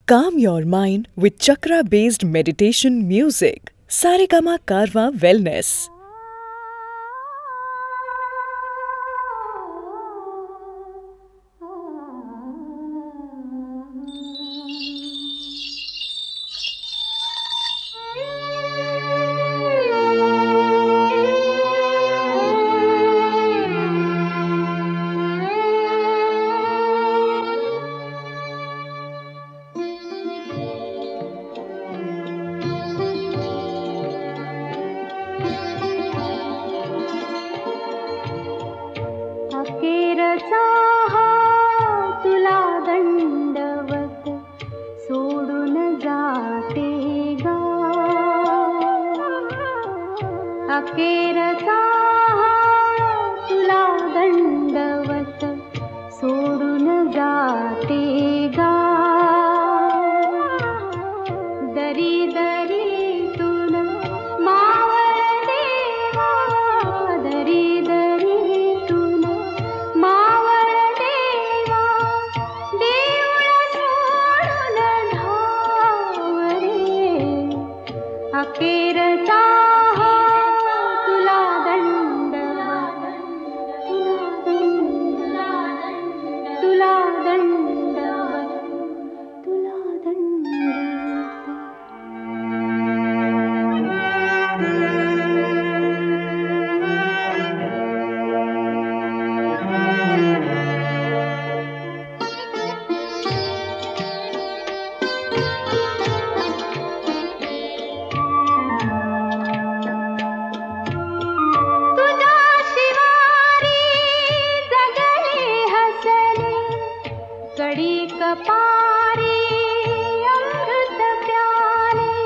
Calm your mind with chakra-based meditation music. Saregama Karwa Wellness. अखेरचा हा तुला दंडवत सोडून जाते गा. अखेरचा हा तुला दंडवत सोडून जाते गा. दरी दरीतून मावळ देवा, दरी दरीतून मावळ देवा, देऊळ सोडून धाव रे. अखेरचा हा तुला दंडवत, तुला दंडवत, तुला दंडवत. तुझ्या शिवारी जगले हसले, कडी कपारी अमृत प्याले.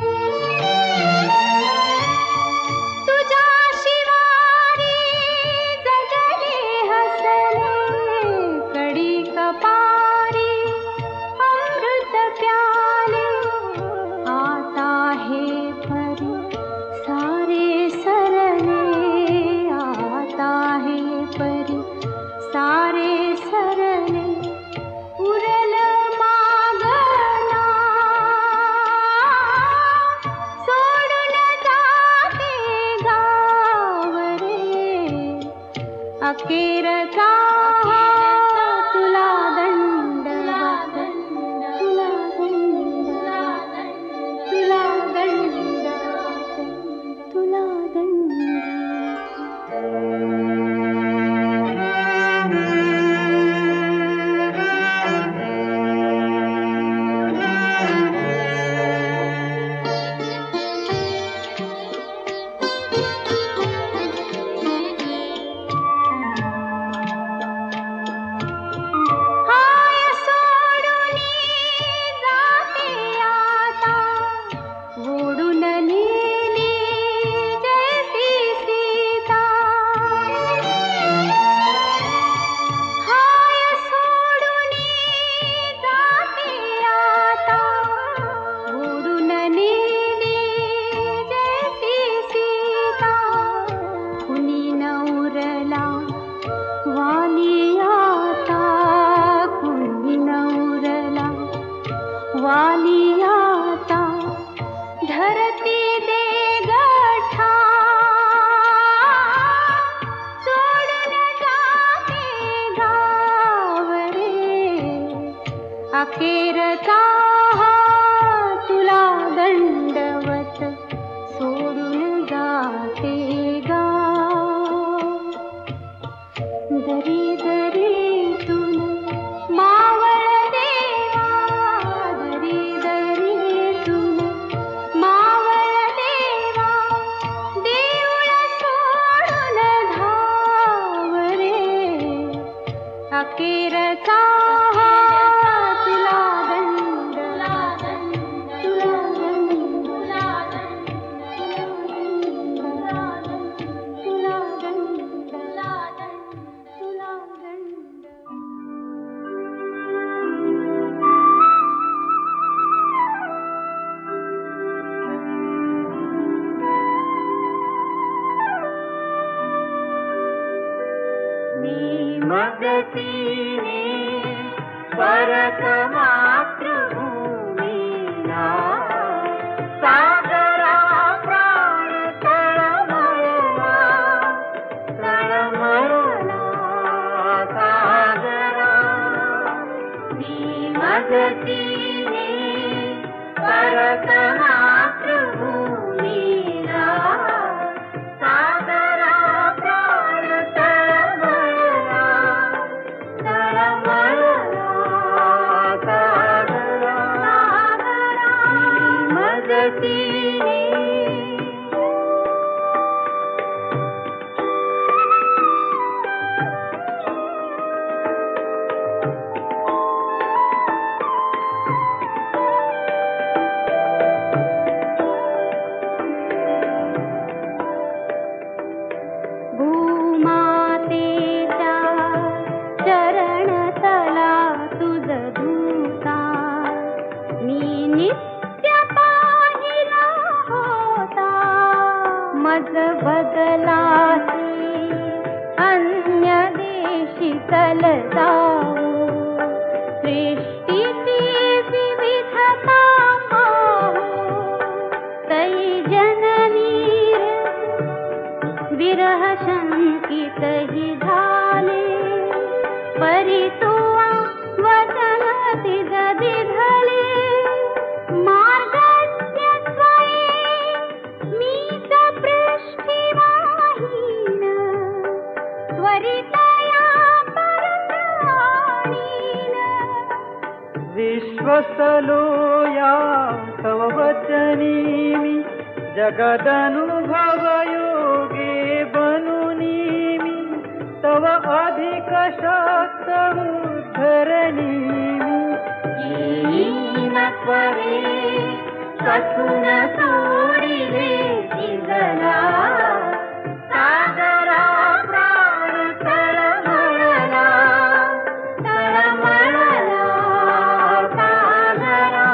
तुझ्या शिवारी जगले हसले, कडी कपारी अमृत प्याले. आता हे परी सारे सरले, आता हे परी सारे सरले. उरल मागना सोडून जाते गाव रे. अखेरचा तुला दंडवत, तुला दंडवत, तुला दंडवत, तुला हाय सोडूनी जाते आता, ओढून नेली जैसी सीता. हाय सोडूनी जाते आता, ओढून नेली जैसी सीता. कुणी नवरला वाली आता, कुणी नवरला वाली आता. धरती दे गठा सोडून जाते गाव रे. अखेरचा हा तुला दंडवत सोडून जाते गाव. दरी दरीतून मावळ देवा, दरी दरीतून मावळ देवा, देऊळ सोडून धाव रे. अखेरचा हा तुला दंडवत, तुला दंडवत, तुला दंडवत, तुला दंडवत, तुला दंडवत. मगतीने परत मातृभूमी मजतीने परत मातृभूमीला सागरा प्राण तळमळला तळमळला सागरा मजतीने. मज बदलासी अन्य देशी चल जाऊ सृष्टीची विविधता पाहू तै जननी विरह शंकित ही झाले परितुवा वचन तिज दिधले मार्गस्य स्वये मीच पृष्ठिवाहीन त्वरितया परप्राणीन. विश्वसलोया तव वचनीमि जगदनुभवयोगे बनुनीमि तव अधिक शक्तमुद्धरणीमि. येन त्वरे कथुन सोडिले तिजला सागरा प्राण तळमळला तळमळला सागरा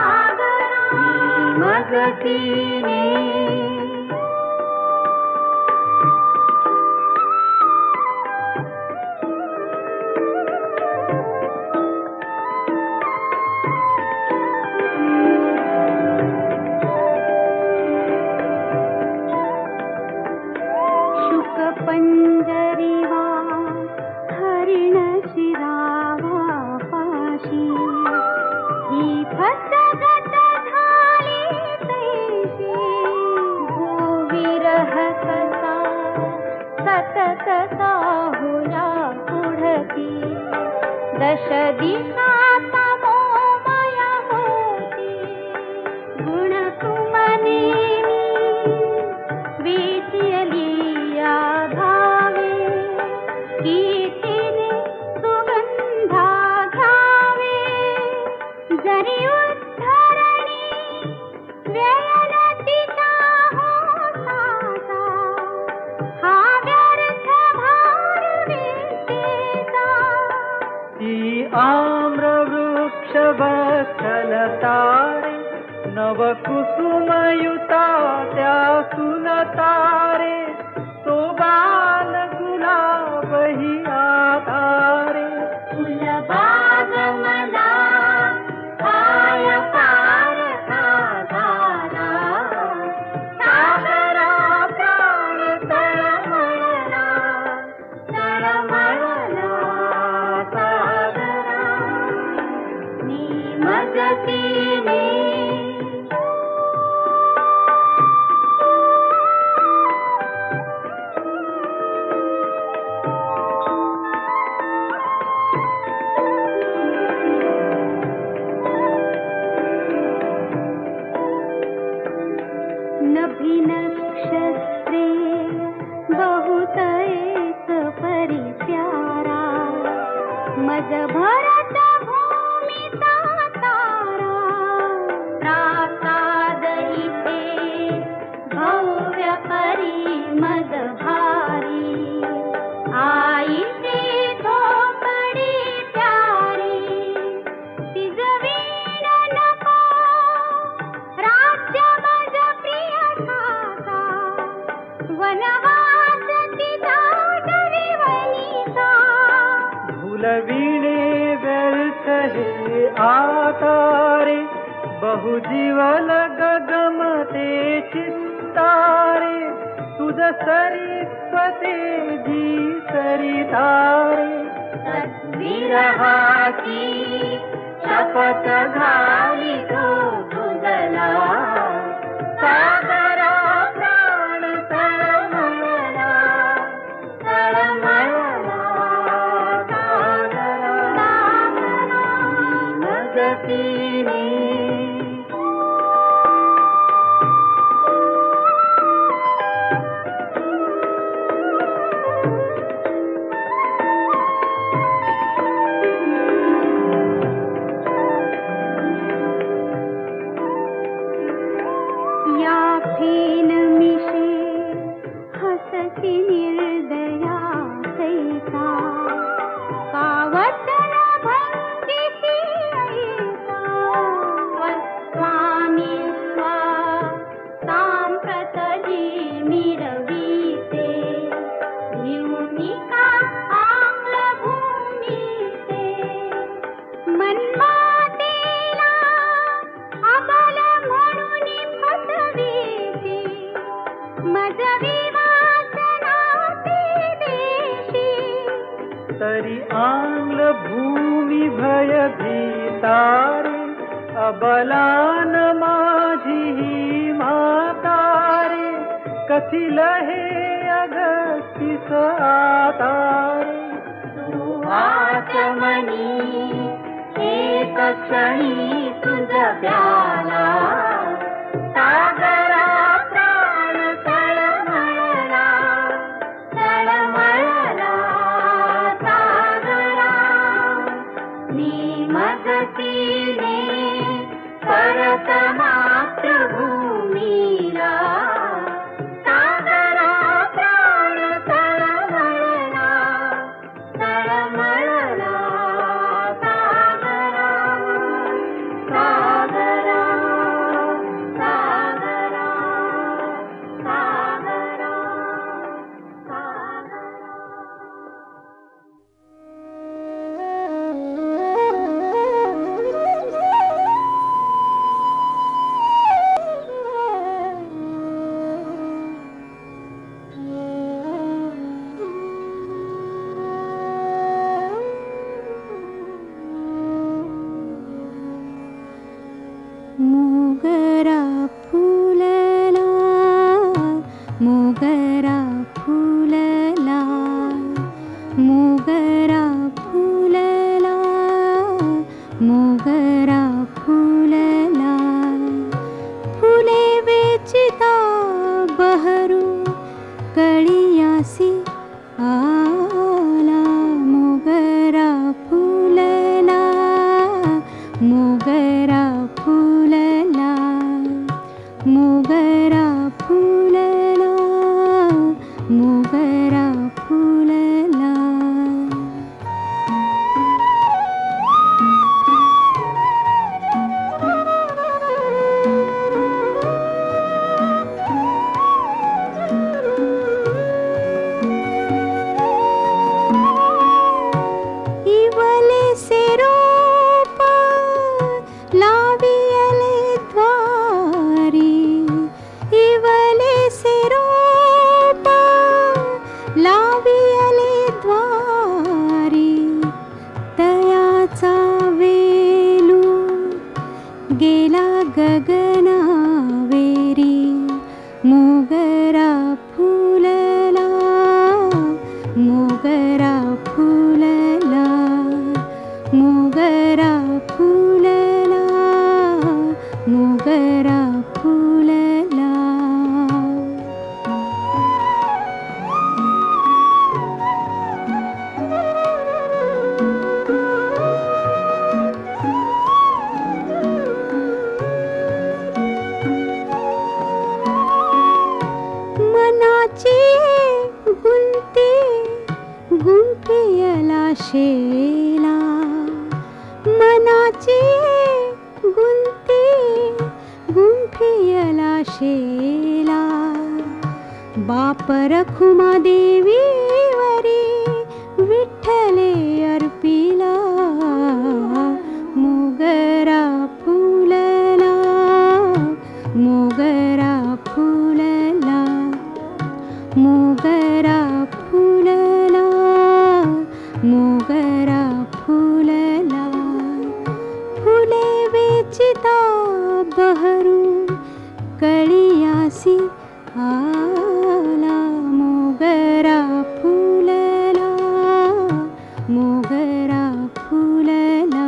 मजतीने. पंजरीवा हरिण शिरावा पाशी ही फसगत झाली तैशी हो विरह कसा सतत साहुला पुढती दश दिशा तमोमय होती गुण तुमनेमी विचली भावे कीर्तीने सुगंधा घ्यावे जरी उद्धरणी व्ययल तिचा होता हा व्यर्थ भार विद्येचा. ती आम्रवृक्ष बसलतारे नवकुसुमयुता त्या सुलतारे तो बाल गुलाब ही आधारे. फुलबाग मला काय पार झाला सागरा प्राण तळमळला तळमळला सागरा मी मजतीने. नभी नक्षत्रे बहुत एक परी प्यारा मज भरत भूमि तारा प्रासाद इथे भव्य परी मज भारी आईची झोपडी प्यारी तिज वीण नको राज्य मज प्रिय ठाका वनवास तिचा डरिवलीचा. भूलविणे व्यर्थ हे आतारे बहुजीवल गगमते चित्तारे तुझ सरिस्वते जी सरितारे. तद्विरहाची शपथ घाली तो तुझला सागरा प्राण तळमळला तळमळला सागरा मगतीने तरी आंग्ल भूमी भय भीतारे अबलान माझी ही मातारे कथिल हे अगस्तीस आतारे तू आचमनी एक क्षणी तुझ प्याला सागरा प्राण तळमळला तळमळला मगतीने परत मातृभूमीला सागरा प्राण तळमळला तळमळला सागरा सागरा सागरा सागरा मोगरा फुलला मोगरा फुलला मोगरा फुलला मोगरा फुलला फुले वेचिता बहरू कळियासी आला मोगरा फुलला मोगरा फुलला मोगरा फुलला मोगरा फुलला इवले सेरोप लावियले द्वारी इवले सेरोप लावियले द्वारी तयाचा वेलू गेला गगनावेरी मोगरा फुलला मोगरा फुलला मोगरा फुलला मोगरा फुलला मनाची गुंती गुंफियला शेला मनाची गुंती गुंफियला शेला बाप रखुमा देवीवरी विठ्ठले अर्पिला मोगरा फुलला मोगरा फुलला मोगरा फुलला मोगरा फुलला चिता बहरू कळियासी आला मोगरा फुलला मोगरा फुलला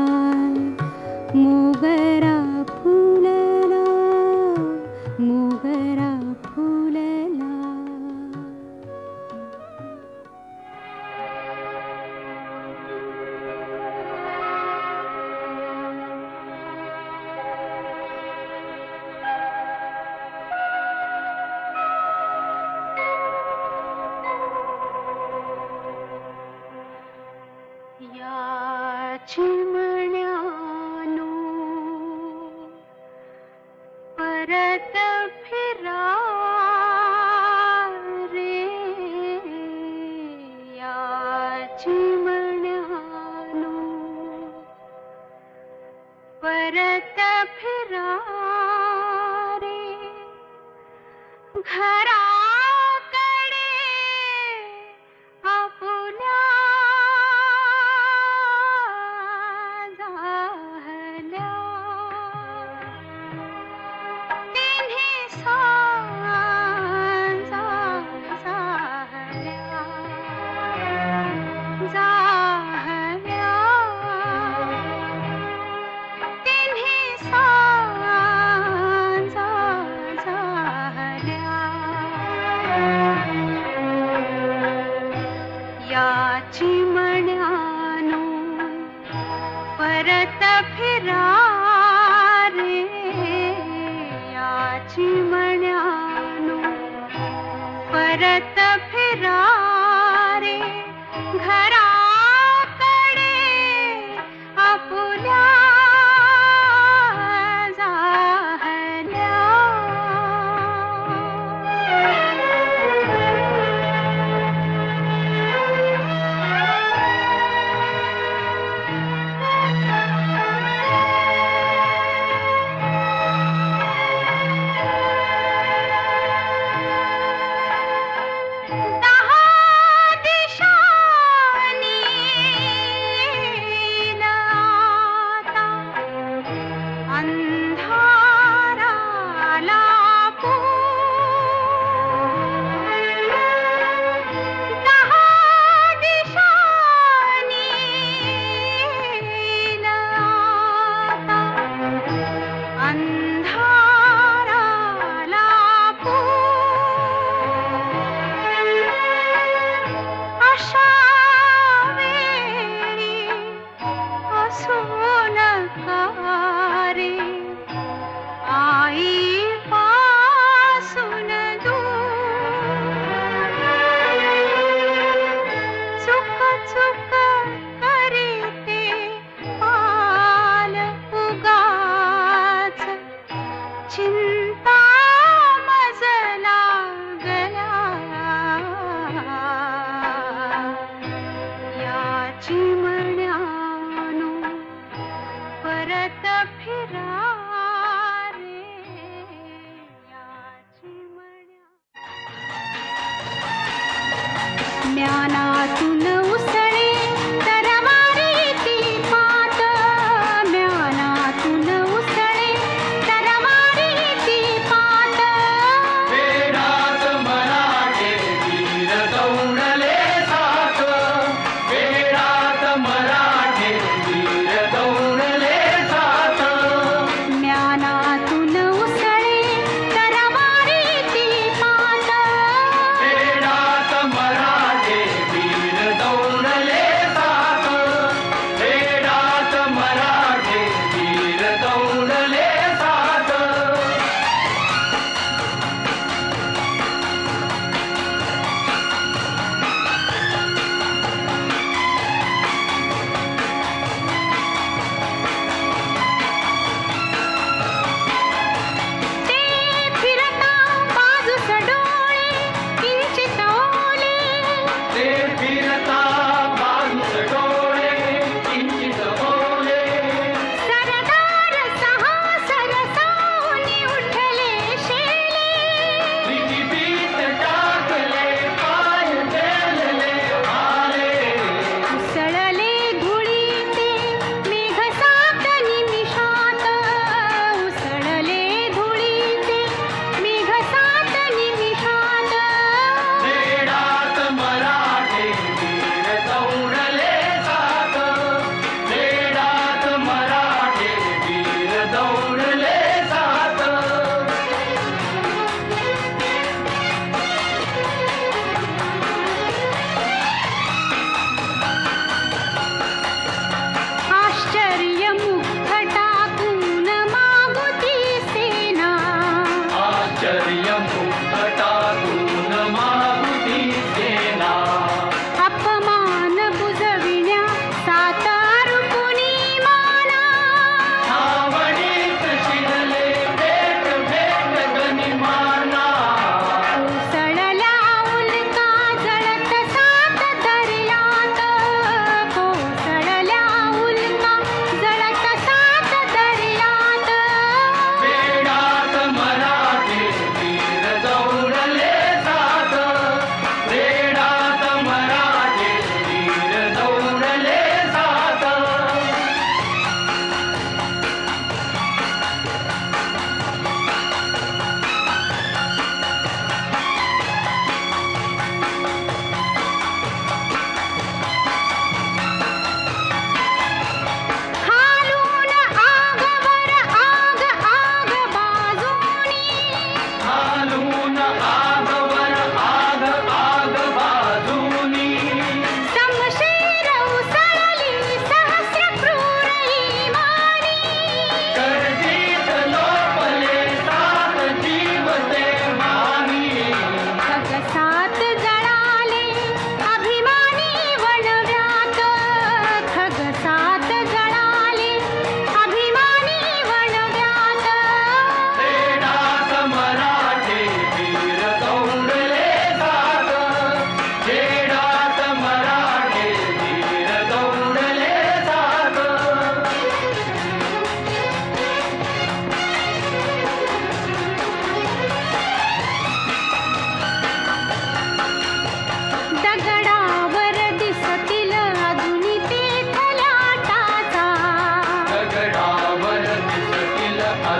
मोगरा फुलला मोगरा फुलला या चिमण्यानो परत फिरा रे या चिमण्यानो परत फिरा रे घराकडे आपुल्या झाल्या तिन्ही सांजा झाल्या झाल्या तिन्ही सांजा झाल्या या चिमण्यानो परत फिरा रे या चिमण्यानो परत फिरा रे घराकडे आपुल्या दहा दिशांनी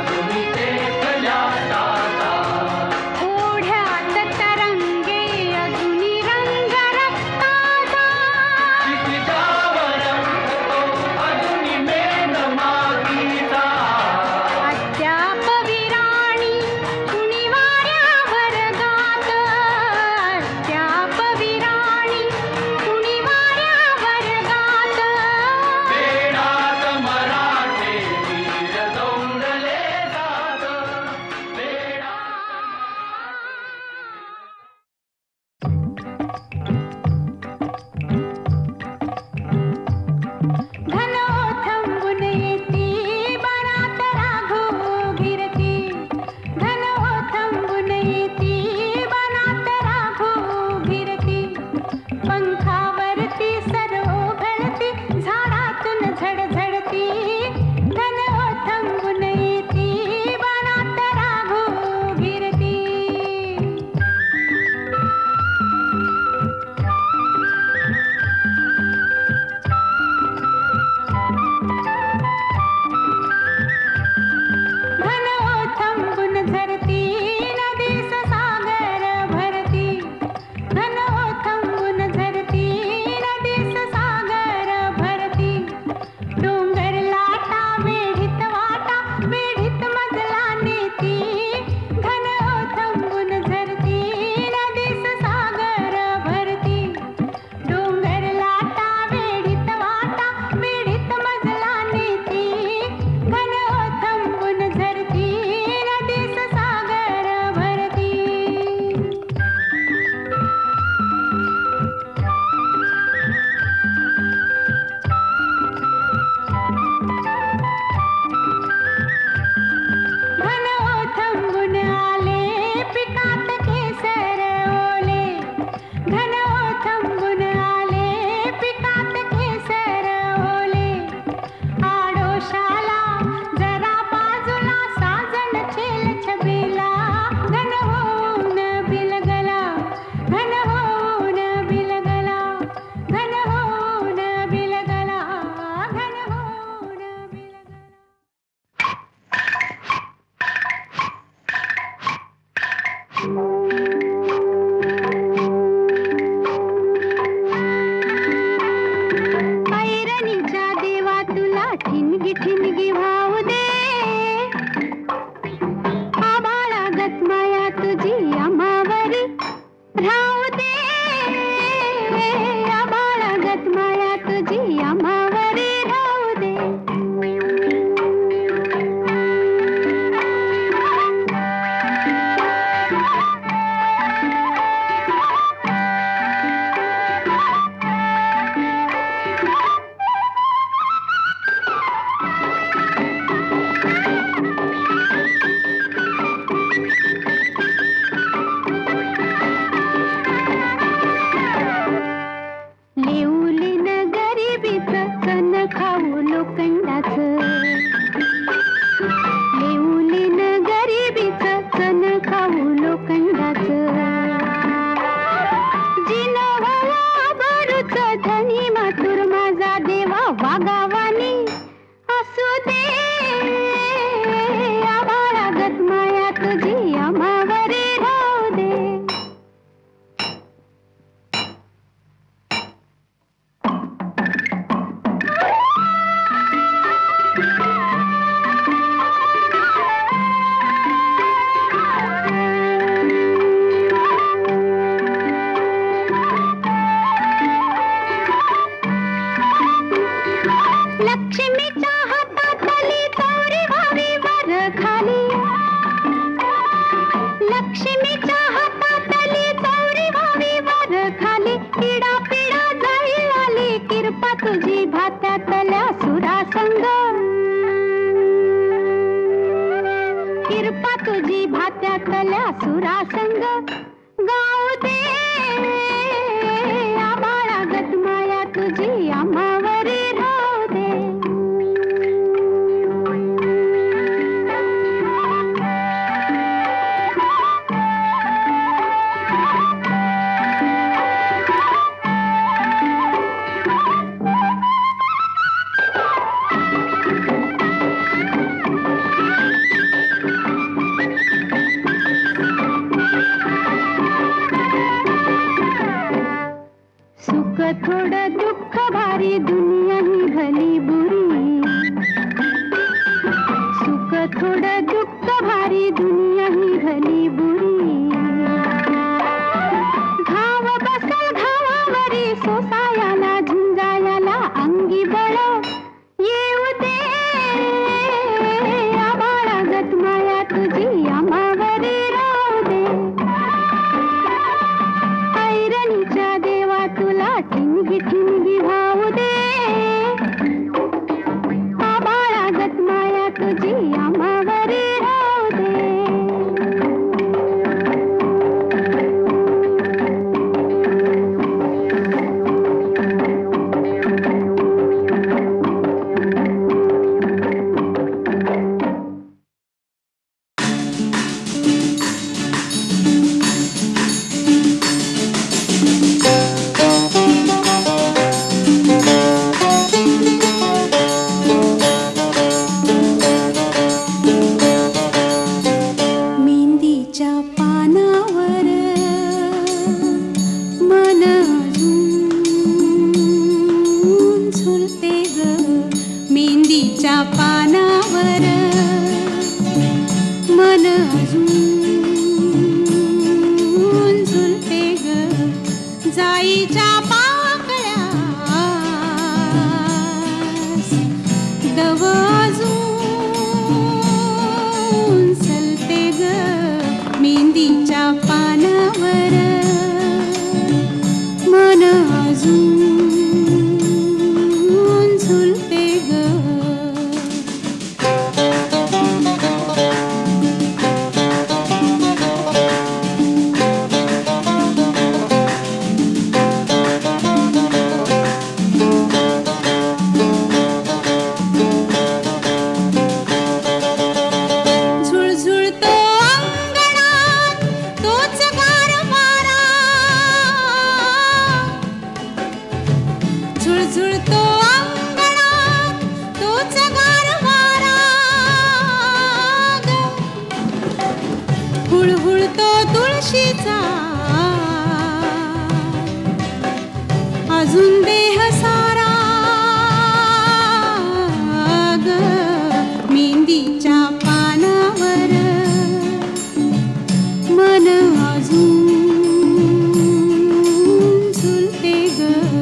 ओढ्यात तरंगे अजूनी रंग रक्ताचा अद्याप विराणी कुणी वाऱ्यावर गात अद्याप विराणी कुणी वाऱ्यावर गात घन थांबून येती बनात राघो गिरती घन थांबून येती बनात राघो गिरती पंखावरती सरोघळती झाडातून झडझडती घन थांबून येती बनात राघो गिरती घन थांबून झरती नदीस सागर भरती घन थांबून झरती नदीस सागर भरती डोंगर लाटा वेढीत वाटा वेढीत मजला नेती घन थांबून झरती नदीस सागर भरती डोंगर लाटा वेढीत वाटा वेढीत मजला नेती घन थांबून झरती नदीस सागर भरती घन थांबून आले पिकात केसर ओले घन थांबून आले पिकात केसर ओले आडोशाला जरा बाजूला साजन छेल छबीला घन होऊन बिलगला घन होऊन बिलगला घन होऊन बिलगला घन होऊन बिलगला ऐरणीच्या देवा तुला ठिणगी ठिणगी वाहू दे आभाळागत माया तुझी अमावरी राहू दे आभाळागत माया तुझी अमावरी राहू दे लिवलीन गरिबीचं कण खाऊ लोखंडाचं लिवलीन गरिबीचं कण खाऊ लोखंडाचं जिन व्हावा भरूच धनी मातुर माझा देवा वागावानी असू दे आभाळागत माया तुझी अमावरी राहू दे लक्ष्मीच्या हातातली चौरी व्हावी वर खाली लक्ष्मीच्या हातातली चौरी व्हावी वर खाली पिडा पिडा जाईल आली किरपा तुझी भात्यातल्या सुरासंग किरपा तुझी भात्यातल्या सुरासंग गाऊ दे आभाळागत माया तुझी अमावरी राहू दे सारी दुनिया ही भली बुरी घाव बसल घावावरी सोसायाला झुंजायाला अंगी बळ येऊ दे आबाळागत माया तुझी आम्हावरी राहू दे ऐरणीच्या देवा तुला ठिणगी ठिणगी भाऊ दे आबाळागत माया तुझी आम्हावरी राहू दे मेहंदीच्या पानावर मन अजून झुलते ग मेहंदीच्या पानावर मन अजून झुलते ग जाईच्या पाकळ्यास दव अजून सलते ग मेहंदीच्या पानावर मन अजून झुलते ग झुळझुळतो अंगणात तोच गार वारा झुळझुळतो अंगणात तोच गार वारा ग. हुळहुळतो तुळशीचा अजून देह सारा ग मेहंदीच्या पानावर मन अजून झुलते ग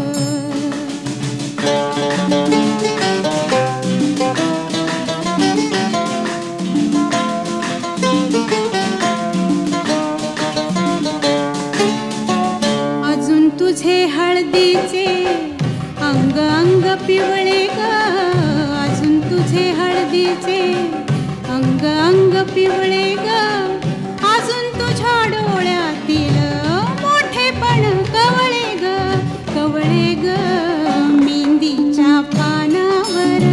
अजून तुझे हळदीचे अंग अंग पिवळे ग अजून तुझे हळदीचे अंग अंग पिवळे ग अजून तुझ्या डोळ्यातील मोठेपण कवळे ग मेहंदीच्या पानावर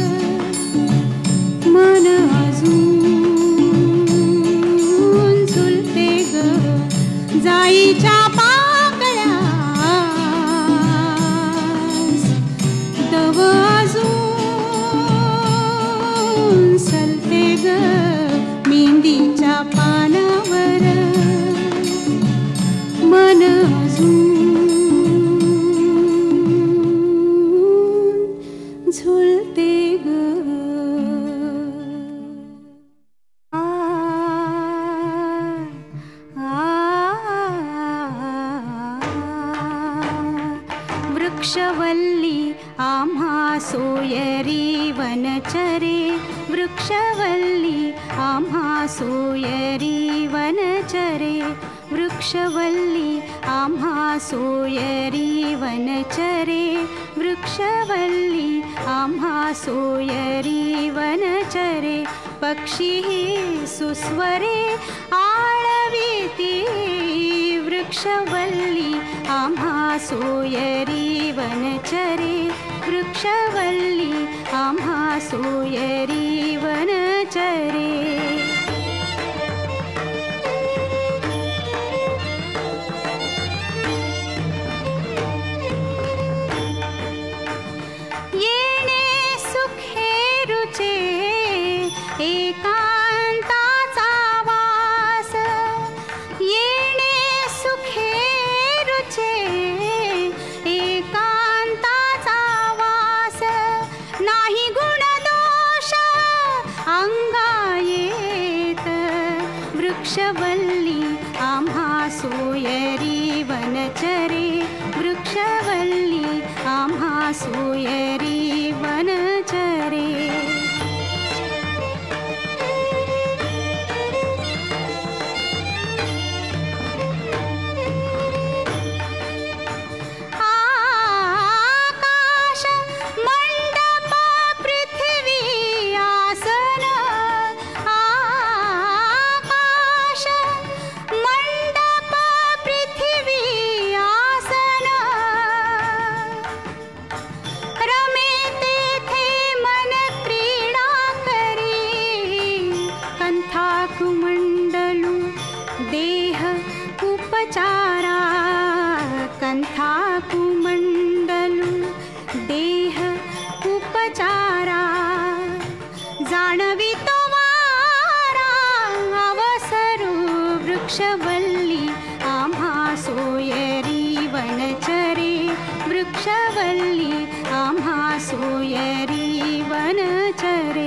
मन अजून झुलते ग जाईच्या पाकळ्यास दव अजून सलते ग मेहंदीच्या पानावर मन अजून झुलते ग वृक्षवल्ली आम्हा सोयरी वनचरे वृक्षवल्ली आम्हा सोयरी वनचरे वृक्षवल्ली आम्हा सोयरी वनचरे वृक्षवल्ली आम्हा सोयरी वनचरे पक्षी सुस्वरे आळवीती वृक्षवल्ली आम्हा सोयरी वनचरे वृक्षवल्ली आम्हा सोयरी वनचरे येणे सुखेरुचे एकांताचा वास येणे सुखेरुचे एकांताचा वास नाही गुणदोष अंगा ये वृक्षवल्ली आम्हा सोयरी वनचरे वृक्षवल्ली आम्हा सोयरी वनचरे वृक्षवल्ली आम्हा सोयरी वनचरे वृक्षवल्ली आम्हा सोयरी वनचरे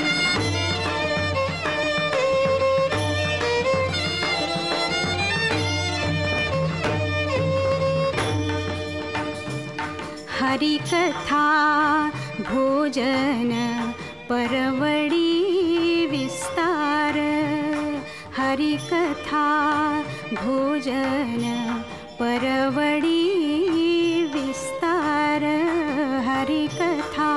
हरिकथा भोजन परवडी विस्तार हरिकथा भोजन परवडी विस्तार हरिकथा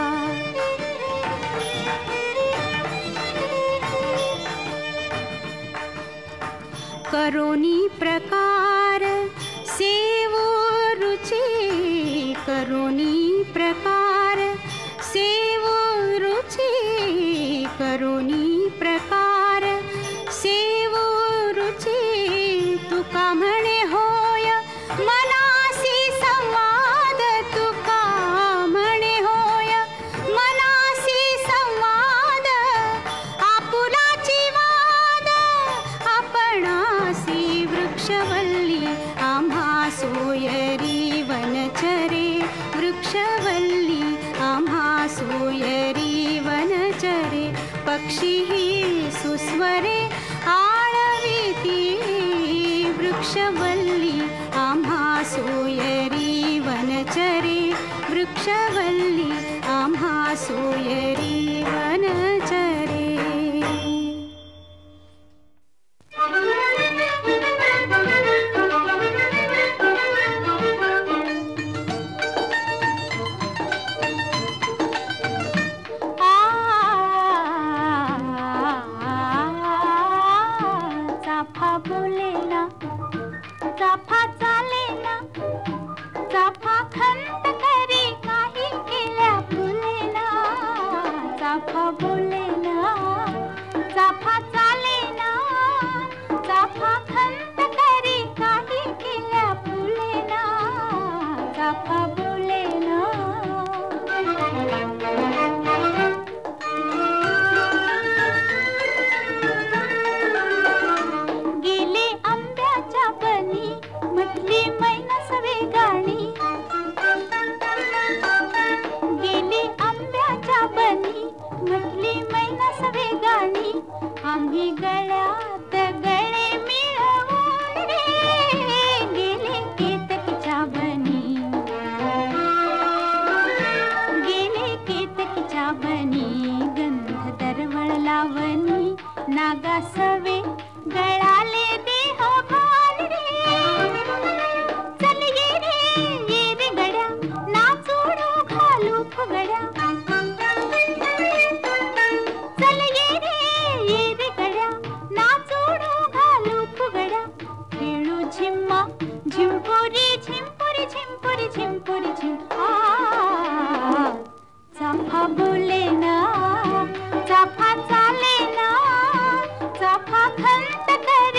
करोनी प्रकार सेवो रुचि करोनी प्रकार सेवो रुचि करोनी प्रकार सेवो रुचि तुका म्हणे होय मनासी संवाद तुका म्हणे होय मनासी संवाद आपुलाची वाद आपणासी वृक्षवल्ली आम्हा सोयरी वनचरे वृक्षवल्ली आम्हा सोयरी वनचरे पक्षी ही सुस्वरे आळविती वृक्षवल्ली आम्हा सोयरी वनचरे वृक्षवल्ली आम्हा सोयरी वनचरे चाफा बोले ना चाफा चाले ना चाफा खंत करी काही केल्या फुले ना चाफा बोले ना चाफा चाले ना चाफा खंत करी काही केल्या फुले ना चाफा बोले ना म्हटली मैनस वेगाणी गेली आंब्याच्या बनी म्हटली मैनस वेगाणी आम्ही गळ्यात गळे मिळवून रे गेले केतकीच्या बनी गेले केतकीच्या बनी गंध दरवळ लावणी नागासवे गळाले देह भान रे चल ये रे गड्या नाचोडू घालू फुगड्या चल ये रे गड्या नाचोडू घालू फुगड्या खेळू झिम्मा झिंपुरी झिंपुरी झिंपुरी झिंपुरी झिंपा चाफा बोले ना चाफा चाले ना चाफा खंत कर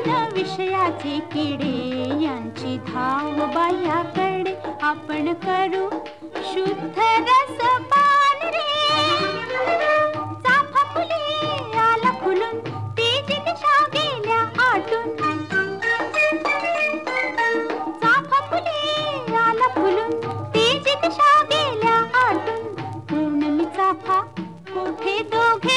मन विषयाचे किडे यांची धाव बाह्याकडे आपण करू शुद्ध रसपान रे चाफा फुले आला फुलून तेजी दिशा गेल्या आटून चाफा फुले आला फुलून तेजी दिशा गेल्या आटून पूर्णमी चाफा कुठे दोघे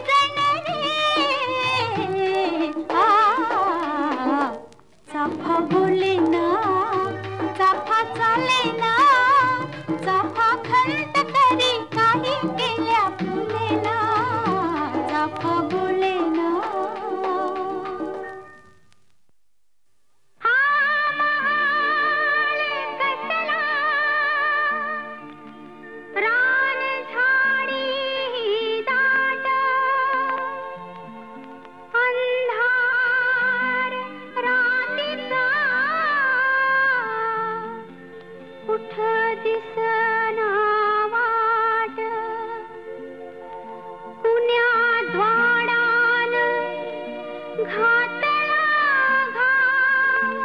चाफा बोले ना चाफा चाले ना चाफा खंत करी काही केल्या फुले ना चाफा बोले ना हा महाल कसला रान झाडी दाट अंधार रात्रीचा कुठ दिसना वाट कुण्या द्वाडान घातला घाव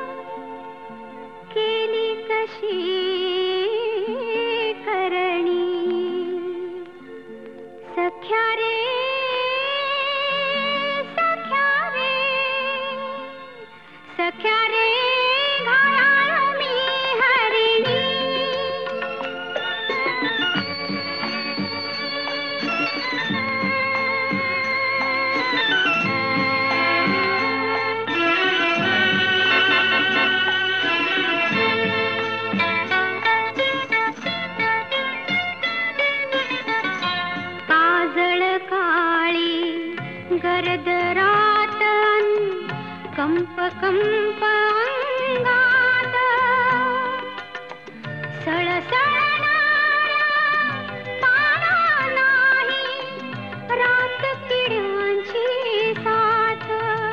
केली कशी करणी सख्या रे सख्या रे घायाळ मी हरिणी काजळ काळी गरद रातन कंप कंप अंगात सळसळणाऱ्या तारा नाही रात किड्यांची साथ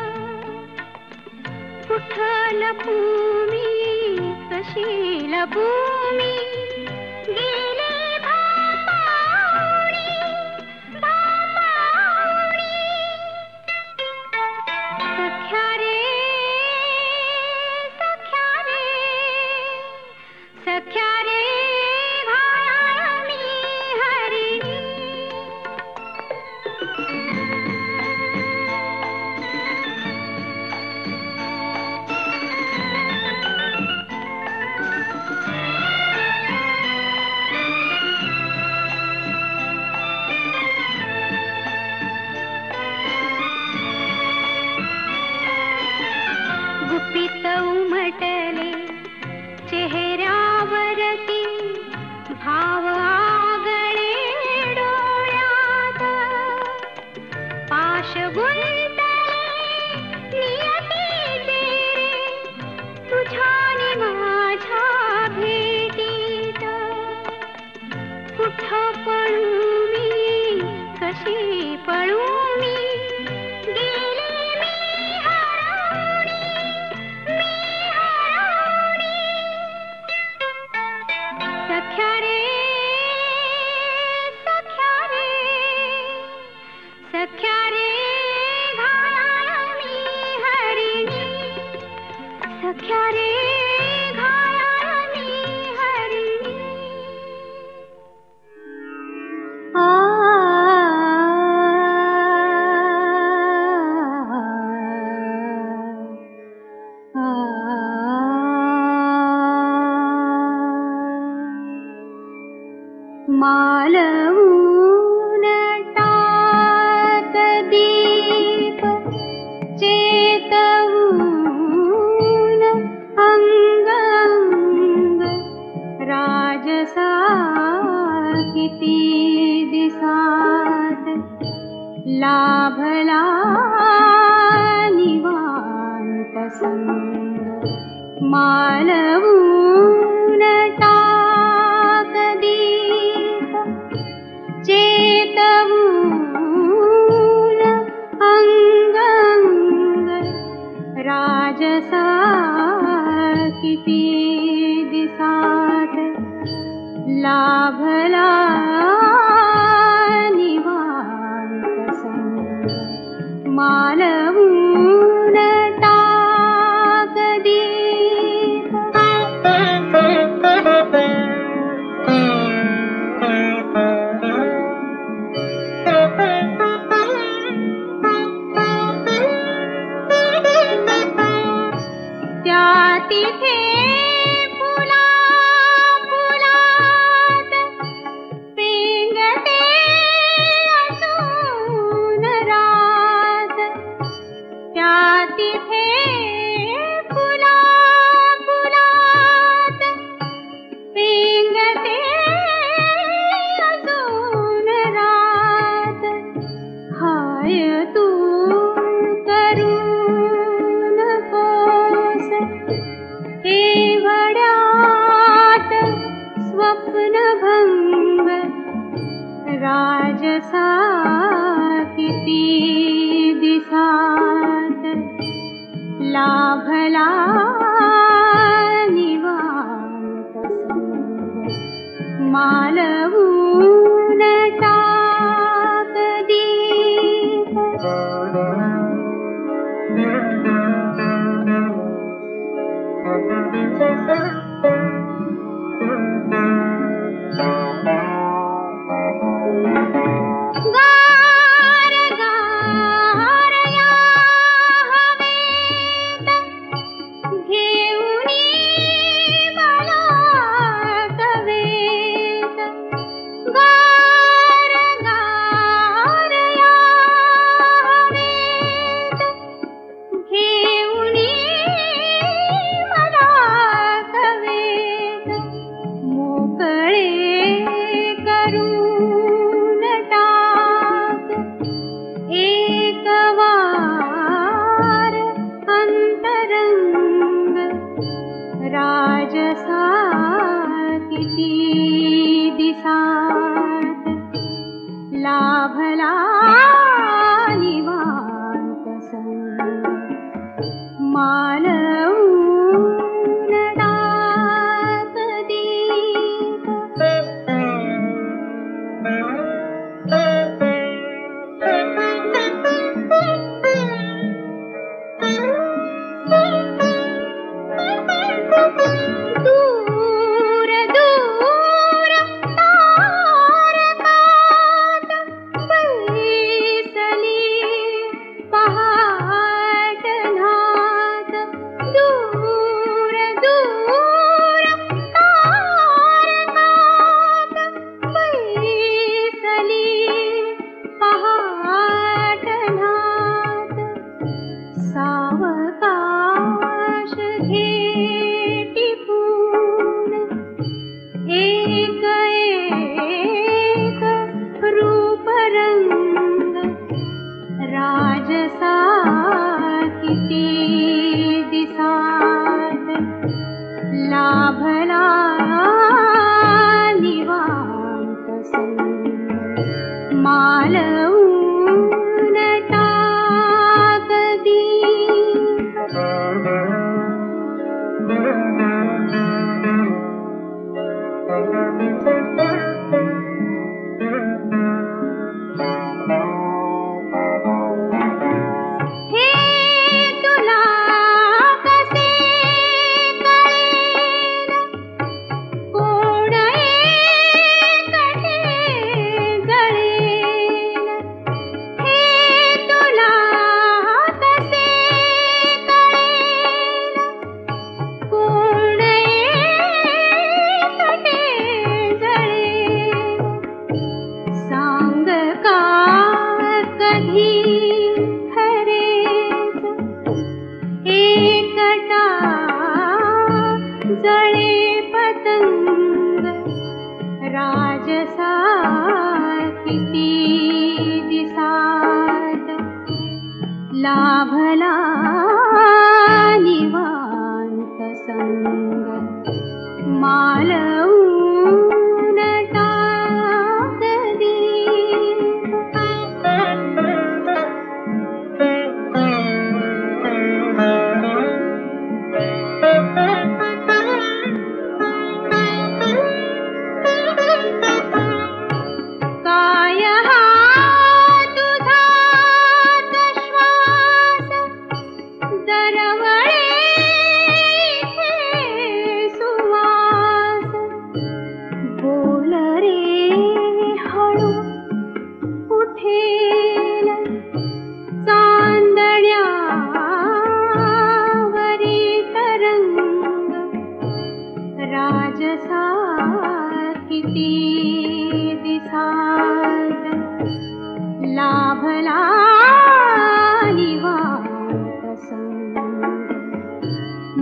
कुठ लपू मी कशी लपू मी गेले भापावणी सख्या रे सख्या रे घायाळ मी हरिणी गुपित उमटले चेहऱ्यावरती भाव आगळे डोळ्यात पाश गुंतले नियतीचे तुझ्याने माझ्या भेटीत कुठ पळू मी कशी पळू मी गेले मी हरवणी सख्या रे सख्या रे घायाळ मी हरिणी सख्या रे घायाळ मी हरिणी मालवून टाक दीप चेतवून अंग अंग राजसा किती दिसात लाभला निवांत संग मालवून टाक दीप चेतवून अंग अंग राजसा किती दिसात लाभला निवांत संग मालवून तिथे फुला फुलात पेंगते असून रात त्या तिथे फुला फुलात पेंगते असून रात हाय तू करून कोस केवड्यात स्वप्नभंग राजसा किती दिसात लाभला निवांत संग मालवून टाक दीप गार गार या हवेत घेऊनी मला कवेत गार गार या हवेत घेऊनी मला कवेत मोकळे करून टाक एक वार अंतरंग राजसा किती दिसात लाभला निवांत संग मालवून टाक दीप दूर दूर तारकात बैसली पहाटनाथ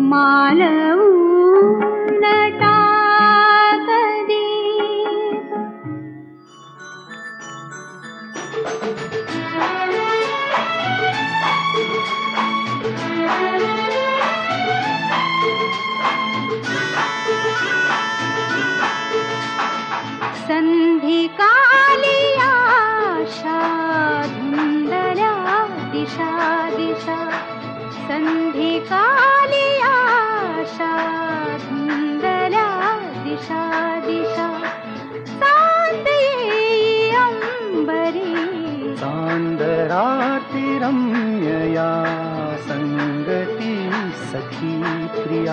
मालवून टाकली. संधिकाली आशा धुंदल्या दिशा दिशा. संधिकाली आशा धुंदल्या दिशा दिशा. सांत येई अंबरी चांदराती रम्यया संगती सखी प्रिया.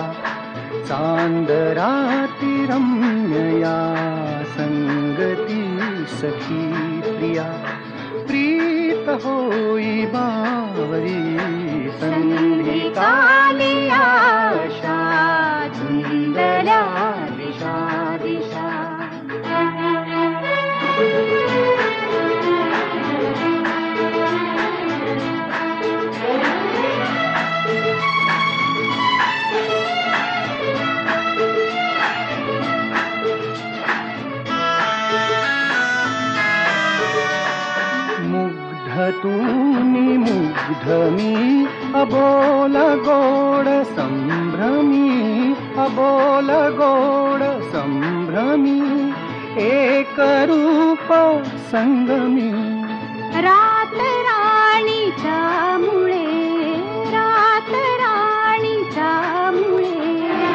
चांदराती रम्यया संगती सखी प्रिया. प्रीत होई बावरी संधिकाली आशा धुंदल्या दिशा दिशा. तूनी मुग्ध मी अबोल गोड संभ्रमी. अबोल गोड संभ्रमी एक रूप संगमी. रात राणीच्या मुळे रात राणीच्या मुळे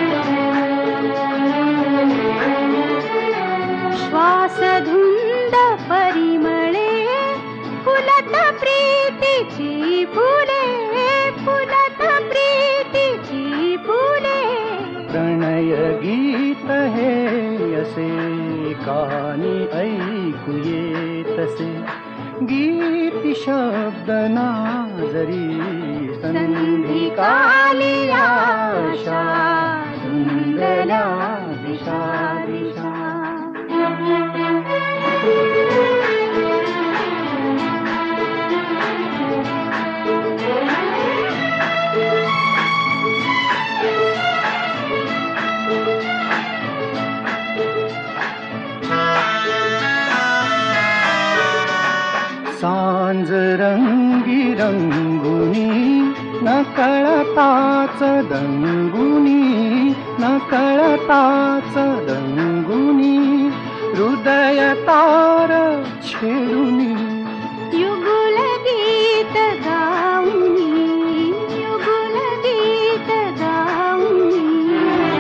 श्वास धुंद परिमळे. फुलत प्रीतीची फुले फुलत प्रीतीची फुले. प्रणय गीत हे असे कानी ऐकू येतसे. गीती शब्द नाजरी संधिकाली आशा धुंदल्या दिशा दिशा. सांज रंगी रंगुनी नकळताच दंगुनी. नकळताच दंगुनी हृदय तार छेडुनी. युगुल गीत गाऊनी युगुल गीत गाऊनी.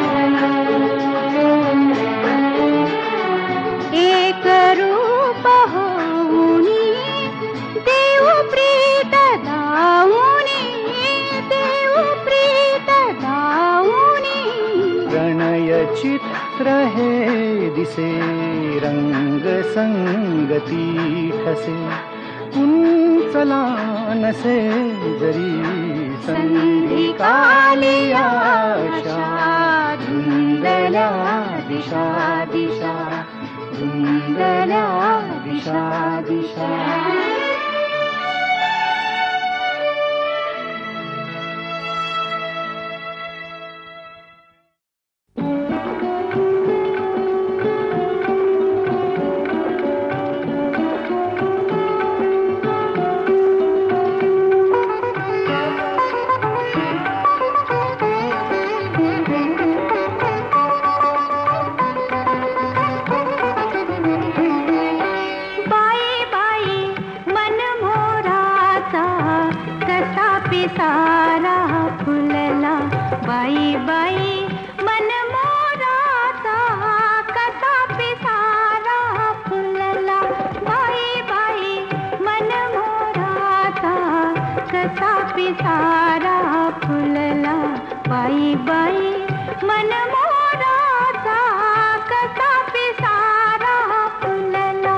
एक रूप होऊनी देव प्रीत दाऊनी. देव प्रीत दाऊनी. प्रणय चित्र हे दिसे रंग संगती ठसे. कुंचला नसे जरी संधिकाली आशा धुंदल्या दिशा दिशा. धुंदल्या दिशा दिशा. सारा फुलला. बाई बाई मन मोराचा कसा पिसारा फुलला. बाई बाई मन मोराचा कसा पिसारा फुलला. बाई बाई मन मोराचा कसा पिसारा फुलला.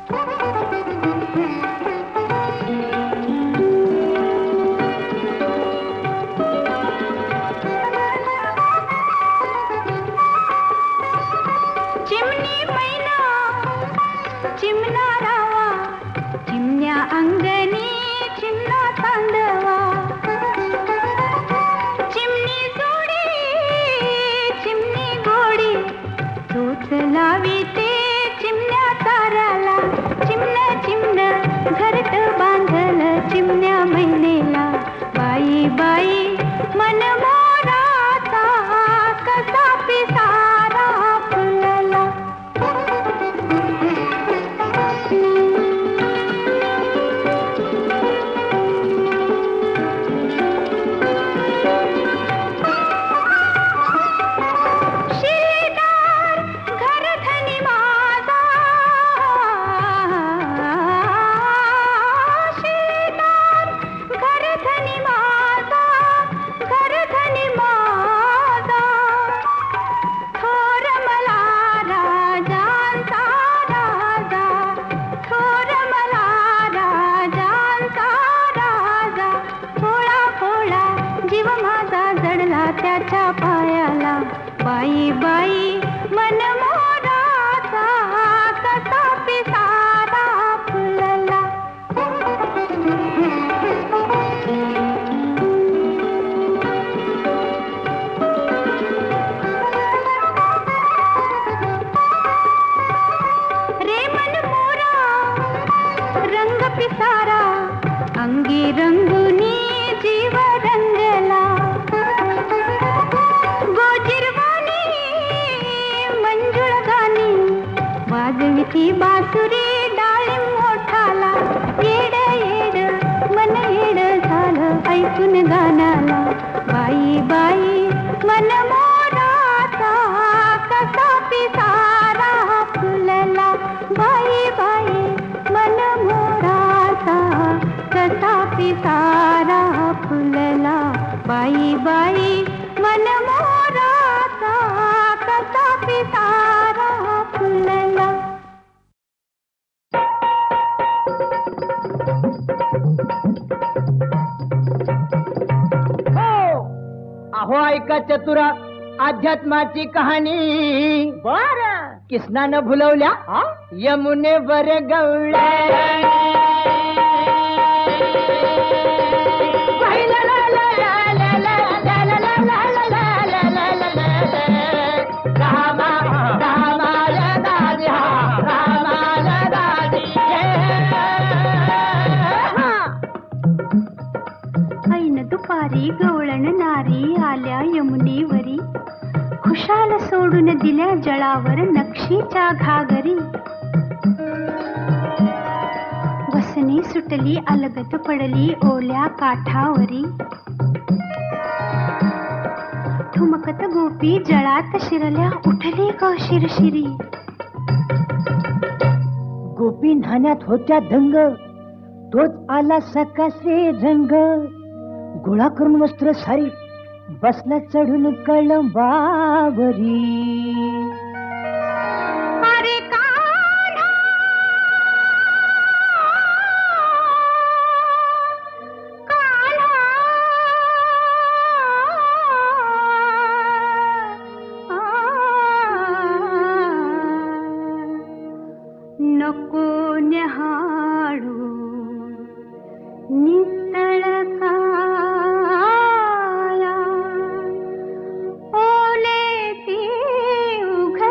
चिमणा रावा चिमण्या अंगणी चिमणा तांदवा. चिमणी जोडी वाऱ्याच्या पायाला बाई बाई मन मोराचा कसा पिसारा फुलला. रे मन मोरा रंग पिसारा अंगी रंगुनी जीव रंगला. गोजिरवाणी मंजुळ गाणी वाजविती बासुरी डाळिंब मोठाला. येड येड मन येड झालं ऐकून गाण्याला. बाई बाई मन मोराचा कसा पिसारा फुलला. बाई बाई मन मोराचा कसा पिसारा फुलला. बाई बाई मन मोराचा कसा पिसारा फुलला. अहो ऐका चतुरा अध्यात्माची कहाणी. बर कृष्णानं भुलवल्या यमुनेवर गवळ्या. ऐन दुपारी गवळण नारी आल्या यमुनेवरी. खुशाल सोडून दिल्या जळावर नक्षीच्या घागरी. वसनी सुटली अलगत पडली ओल्या काठावरी. ठुमकत गोपी जळात शिरल्या उठली ग शिरशिरी. गोपी न्हाण्यात होत्या दंग तोच आला सकासे रंग. गोळा करून वस्त्र सारी बसला चढून कळंबावरी. अरे कान्हा कान्हा नको न्याहाळू नितळ काया. ओले ती उघड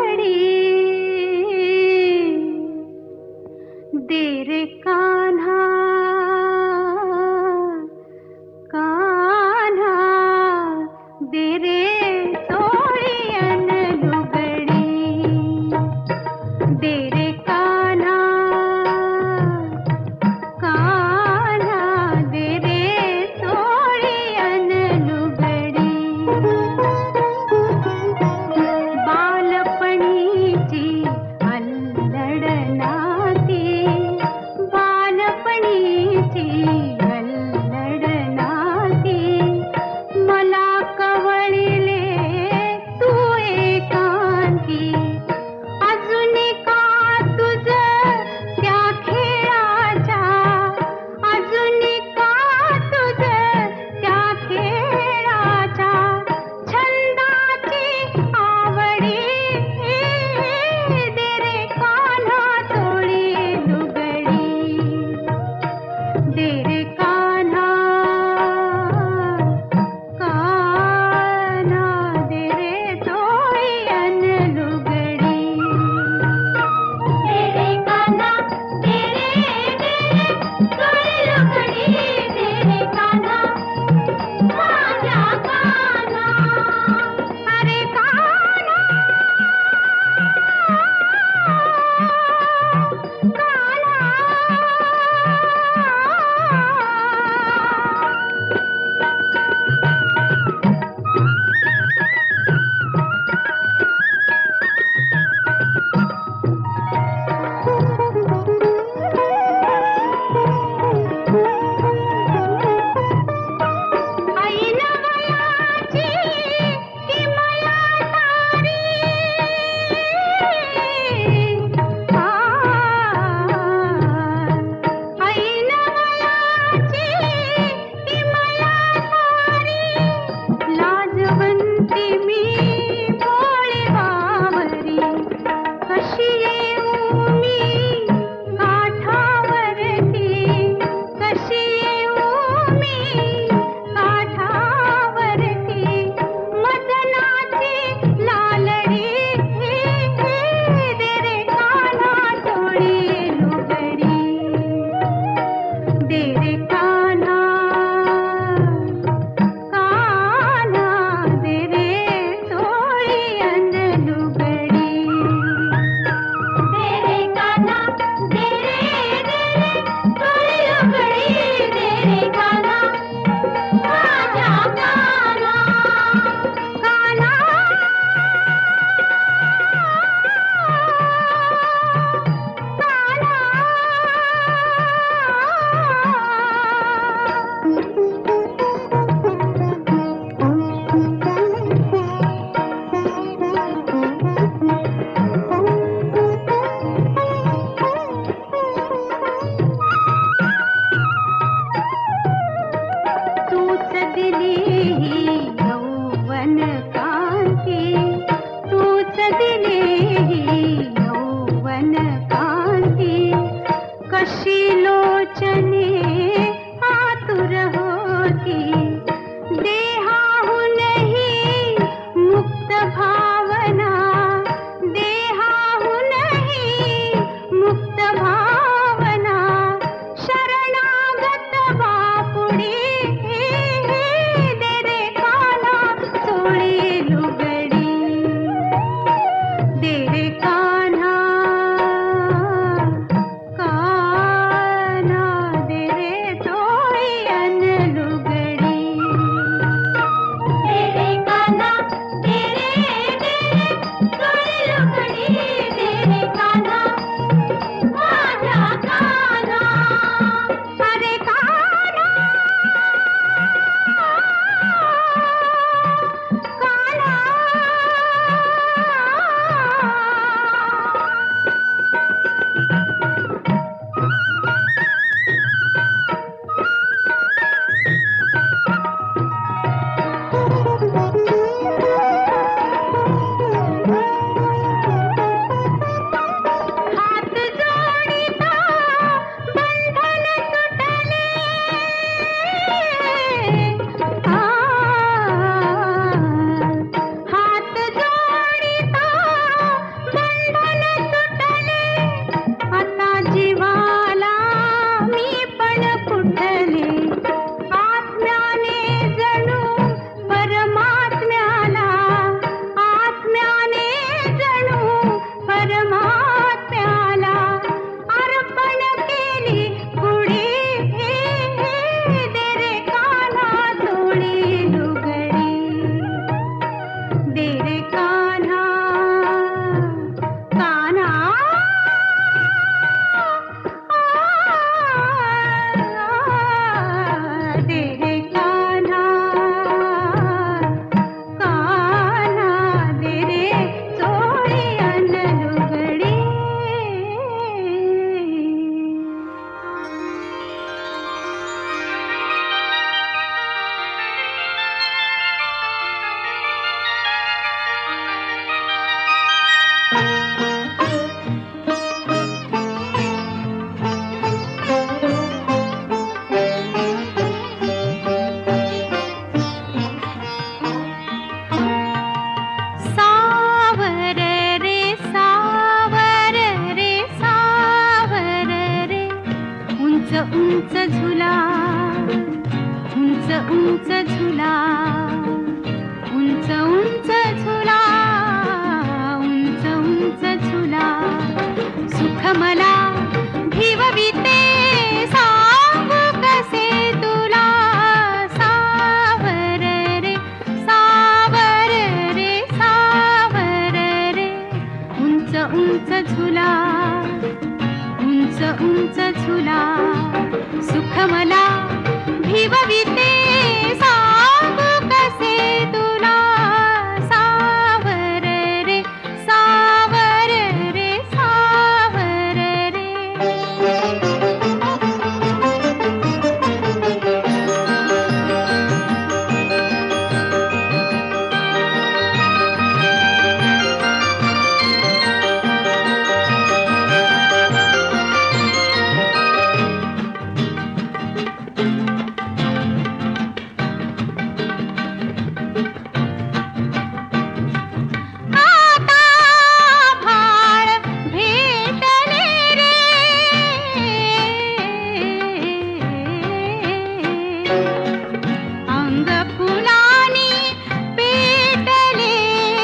फुलानी पेटले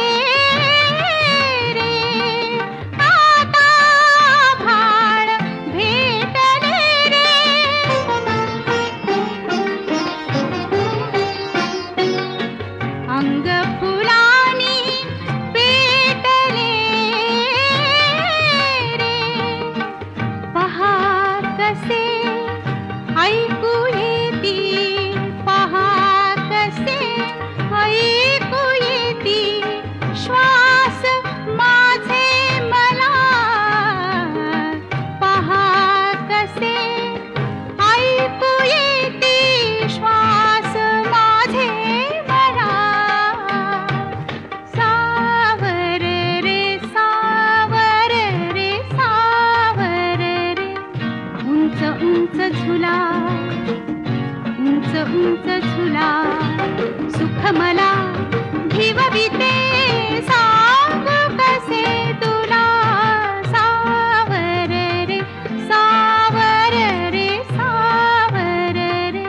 रे आता भाळ भेटले रे अंग फुलानी पेटले रे पहा कसे ऐकू येती पहा कसे ऐकू येती श्वास माझे मला पहा कसे ऐकू येती श्वास माझे मला सावर रे सावर रे सावर रे उंच उंच झुला उंच उंच झुला सुख मला ठेवविते सांगू कसे तुला सावर रे सावर रे सावर रे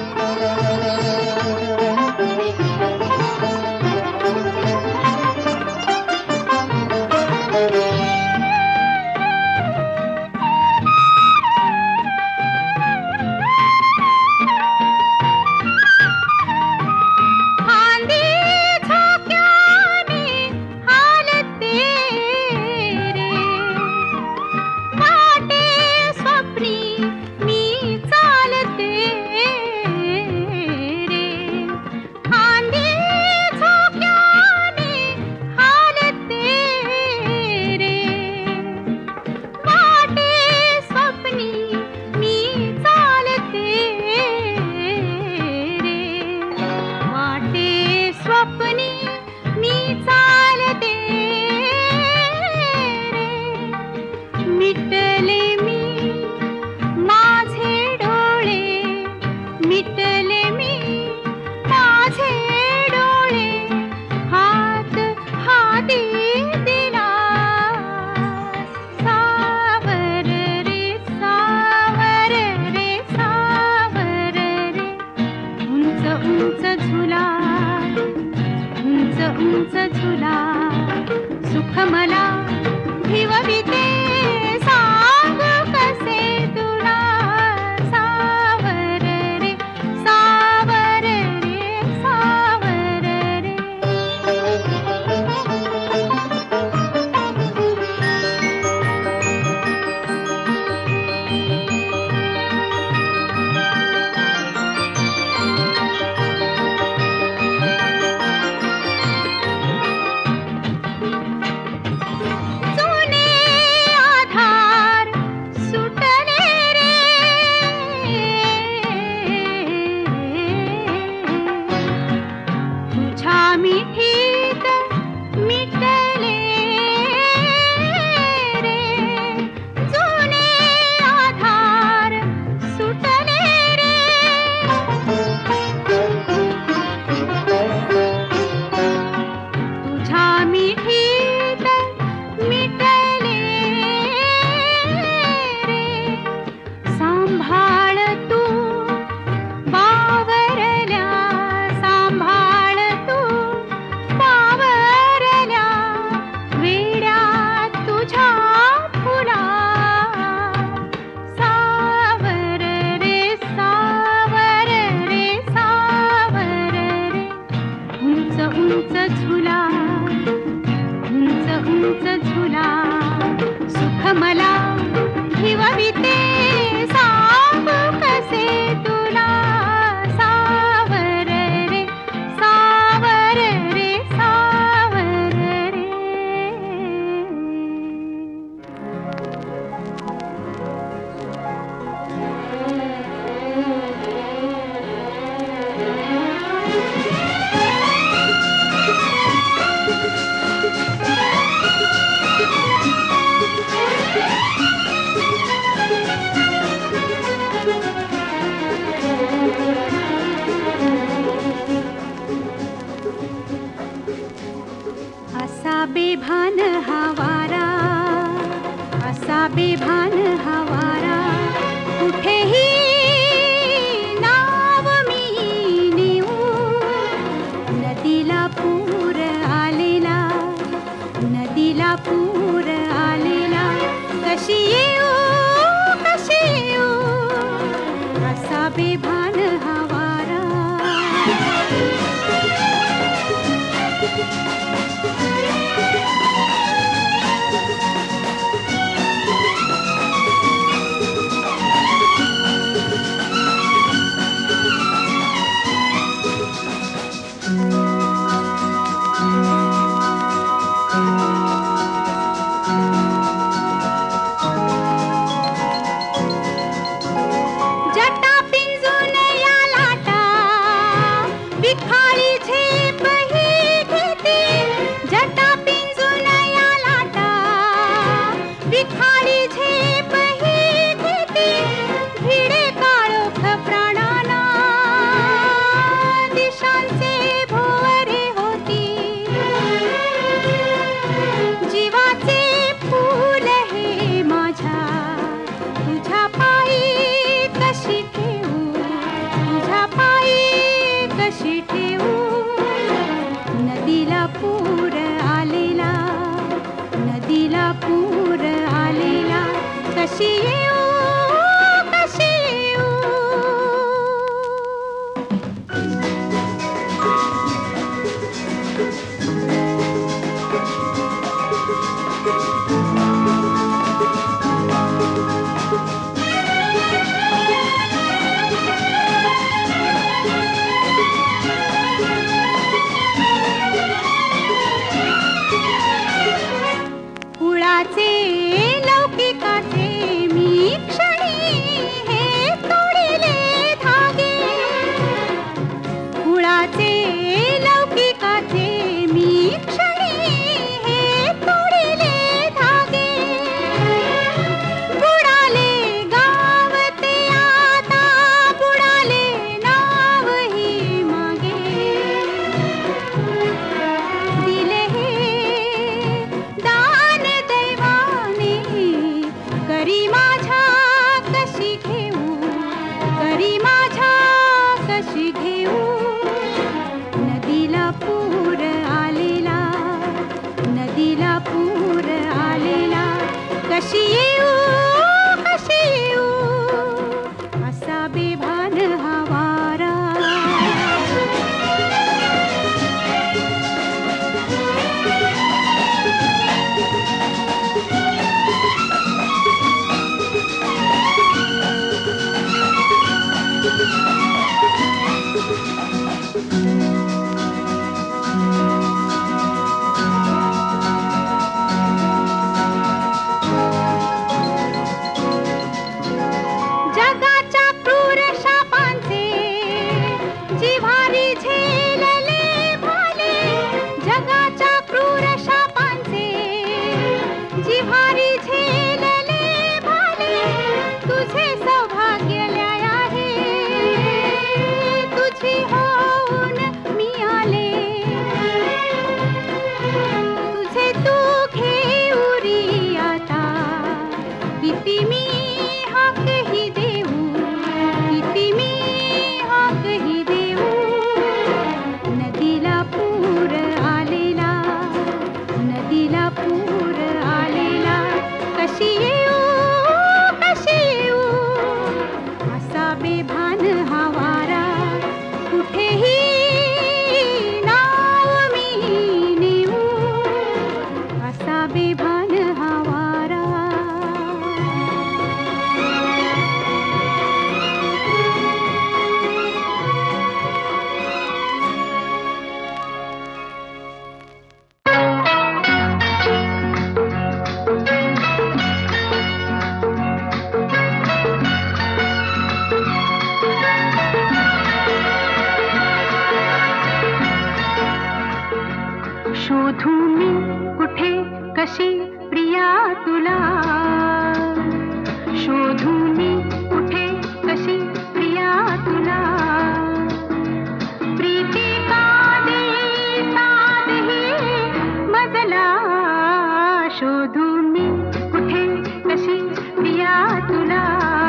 फांदी झोक्याने हालते रे वाटे स्वप्नी मी चालते रे फांदी झोक्याने हालते रे वाटे स्वप्नी मी चालते रे वाटे स्वप्नी मी चालते रे मिटले मी माझे डोळे मिटले मी माझे डोळे हात हाती दिला सावर रे सावर रे सावर रे उंच उंच झुला उंच उंच झुला सुख मला ठेवविते सांगू कसे तुला सावर रे सावर रे सावर रे जुने आधार सुटले रे तुझ्या मिठीत मिटले रे जुने आधार सुटले रे तुझ्या मिठीत मिटले रे सांभाळ तू बावरल्या सांभाळ तू बावरल्या वेड्या तुझ्या फुला सावर रे सावर रे सावर रे उंच उंच झुला उंच उंच झुला सुख मला ठेवविते सांगू कसे तुला सावर रे सावर रे सावर रे बेभान हवारा असा बेभान हवारा कुठेही नाव मी नेऊ पूर आलेला कशी येऊ कशी येऊ कुळाचे लौकिकाचे मी क्षणी हे तोडिले धागे कुळाचे लौकिकाचे मी क्षणी हे तोडिले धागे बुडाले गाव ते आता बुडाले नावही मागे दिले हे दान दैवाने करी माझ्या कशी घेऊ करी माझ्या कशी घेऊ नदीला पूर आलेला नदीला पूर आलेला कशी येऊ कशी येऊ असा बेभान हा वारा जगाच्या क्रूर शापांचे जिव्हारी झेलले भाले जगाच्या क्रूर शापांचे जिव्हारी झेलले भाले तुझे सौभाग्य न्याय आहे तुझी होऊन मी आले तुझे तू घेऊरी आता किती मी हाकही देऊ किती मी हाकही देऊ नदीला पूर आलेला नदीला पूर आलेला कशी येऊ कशी येऊ असा बेभान हा वारा कुठेही नाव मी नेऊ असा बेभान हा वारा शोधू मी कुठे कशी प्रिया तुला शोधू मी कुठे कशी प्रिया तुला प्रीती कादे साधही मजला शोधू मी कुठे कशी प्रिया तुला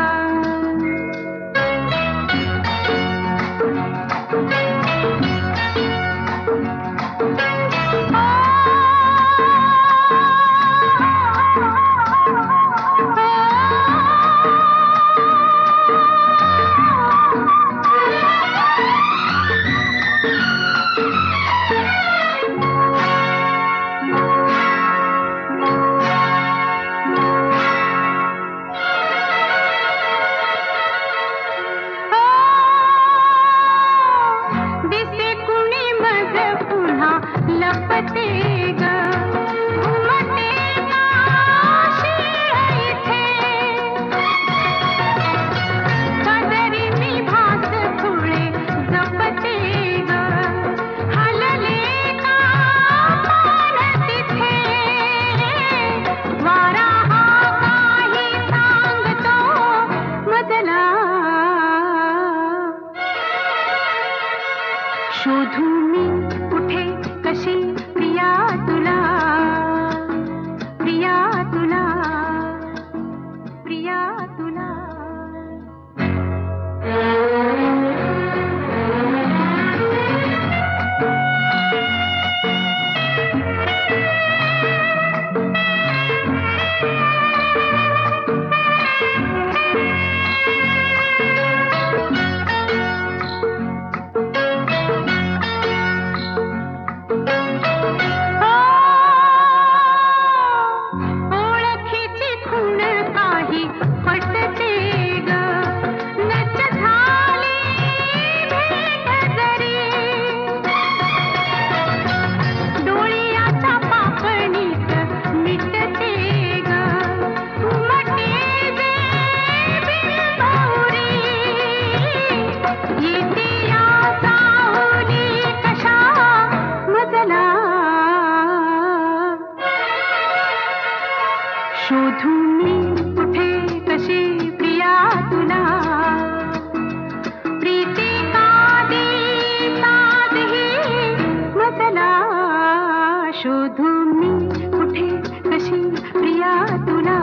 शोधू मी कुठे कशी प्रिया तुला प्रिया तुला प्रिया तुला शोधू मी कुठे कशी प्रिया तुला.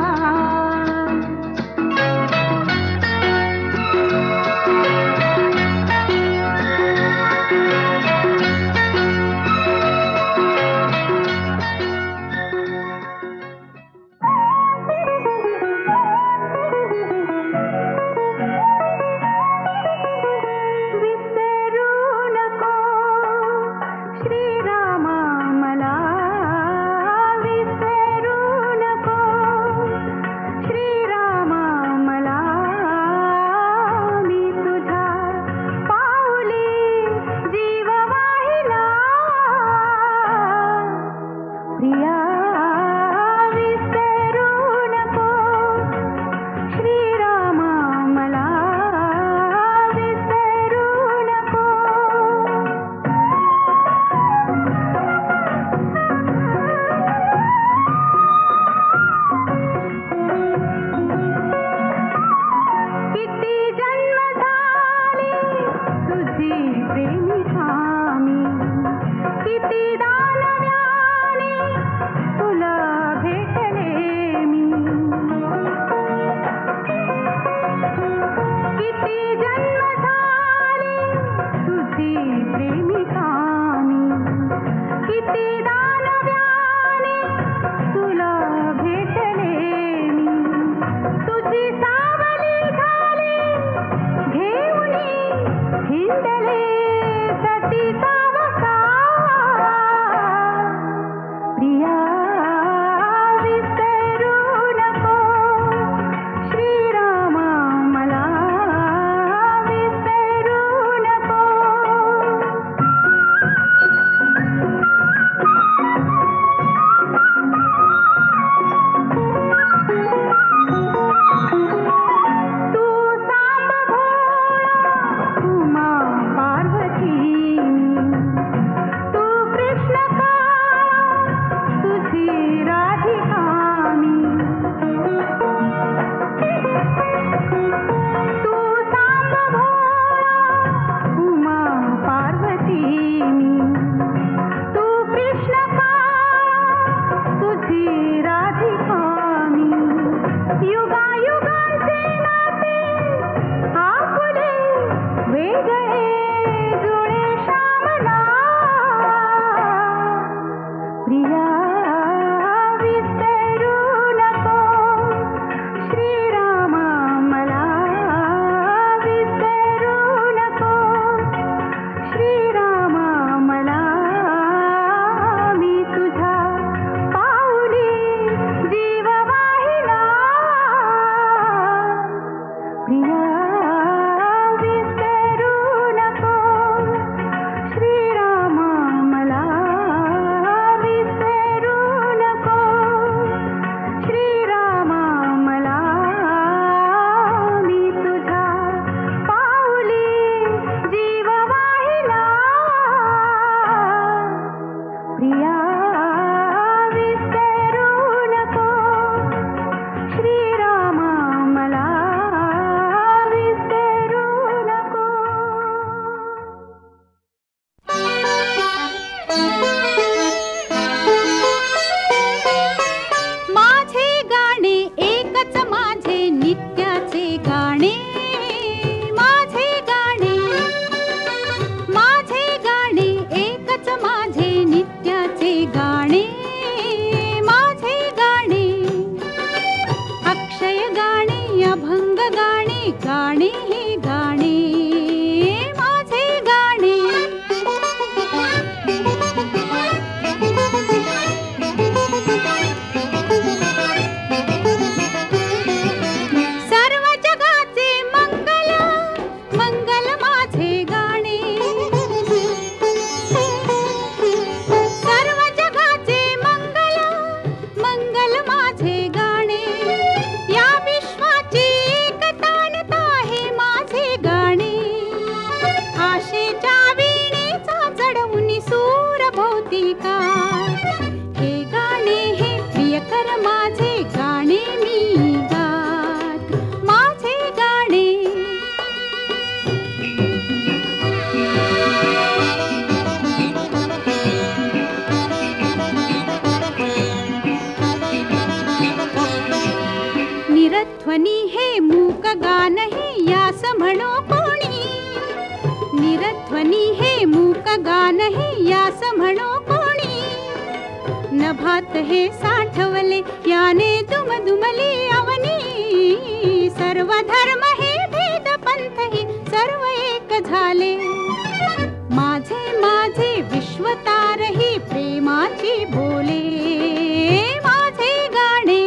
गान हे यास म्हणो कोणी, निरध्वनी हे मूक गान हे यास म्हणो कोणी, नभात हे साठवले याने दुमदुमली अवनी, सर्व धर्म हे भेद पंथ हे सर्व एक झाले, माझे माझे विश्वतार ही प्रेमाची बोले, माझे गाणे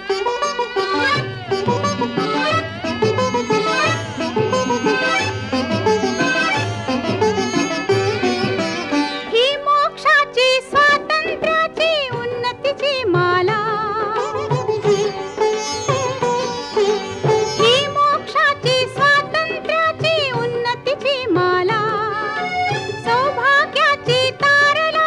ही मोक्षाची स्वातंत्र्याची उन्नतीची माला, ही मोक्षाची स्वातंत्र्याची उन्नतीची माला, सौभाग्याची तार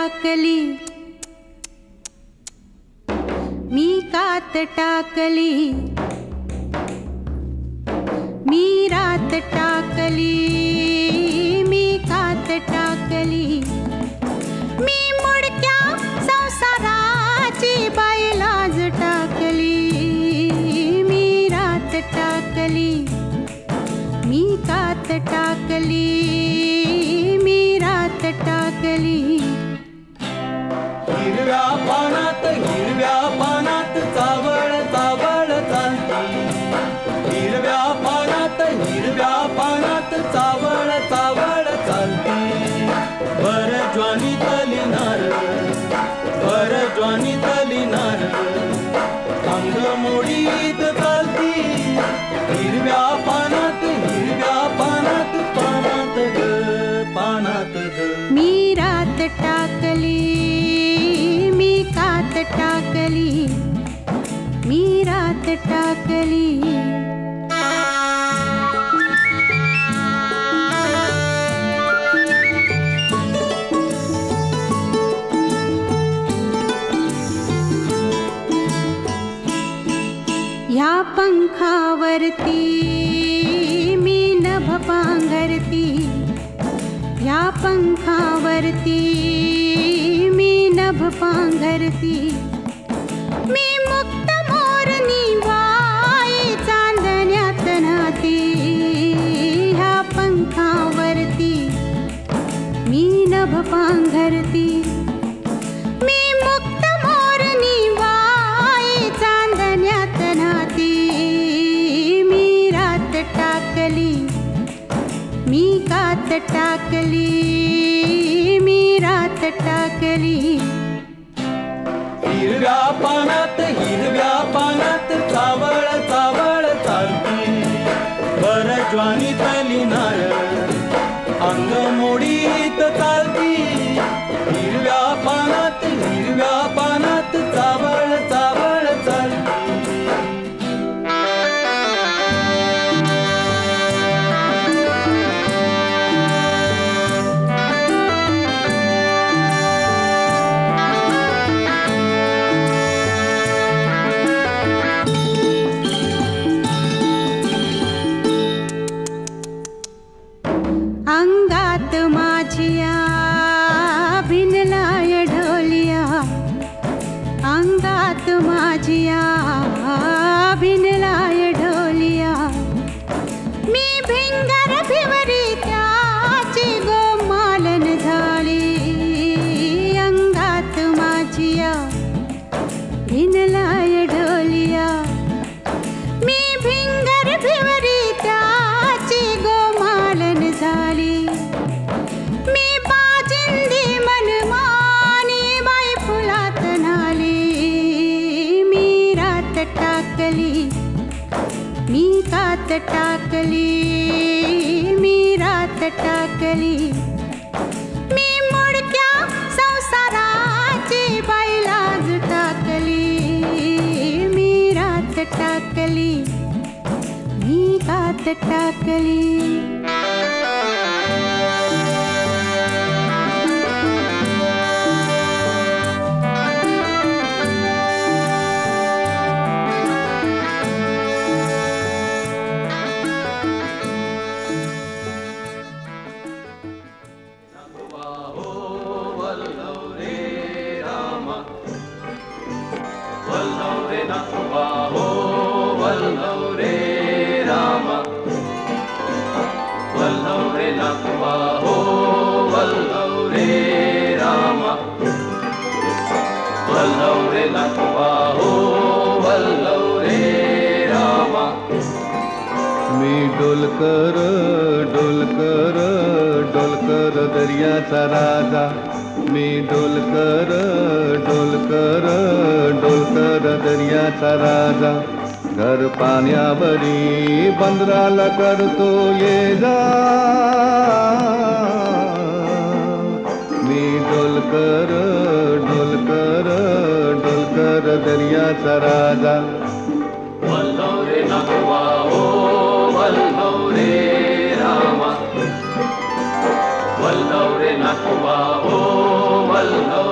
टाकली मी कात टाकली मी रात टाकली मी कात टाकली मी मुडक्या संसाराची बाईलाज टाकली मी रात टाकली मी कात टाकली मी रात टाकली हिरव्या पानात चावळ चावळ चालती हिरव्या पानात चावळ चावळ चालती भर ज्वानी तलिनार अंग मोडीत चालती हिरव्या पानात पानात ग मी रात टाकली मी कात टाकली मी रात टाकली ह्या पंखावरती मी नभ पांघरती ह्या पंखावरती मी नभ पांघरती मी मुक्त मोरनी बाई चांदण्यात नाती ह्या पंखावरती मी नभ पांघरती मी मुक्त मोरनी बाई चांदण्यात नाती मी रात टाकली मी कात टाकली मी रात टाकली हिरव्या पानात चावळ चावळ चालती भर ज्वानी तलिनार अंग मोडीत चालती हिरव्या पानात चावळ चावळ चालती अंगात माझिया भिनलाय ढोलिया अंगात माझिया भिनलाय ढोलिया मी भिंगर भिवरी त्याची गोमालन झाली अंगात माझिया भिनलाय ढोलिया मी भिंगर भिवरी त्याची गोमालन झाली मी बाजिंदी मनमानी बाई फुलात नाली मी रात टाकली मी कात टाकली मी रात टाकली मी मुडक्या संसाराची बाईलाज टाकली मी रात टाकली मी कात टाकली मी डोलकर डोलकर डोलकर दर्याचा राजा मी डोलकर डोलकर डोलकर दर्याचा राजा घर पाण्यावरी बंदराला करतो ये जा मी डोलकर डोलकर डोलकर दर्याचा राजा वल्लवरे नगवा ओ वल्लवरे रामा वल्लवरे नगवा ओ वल्लव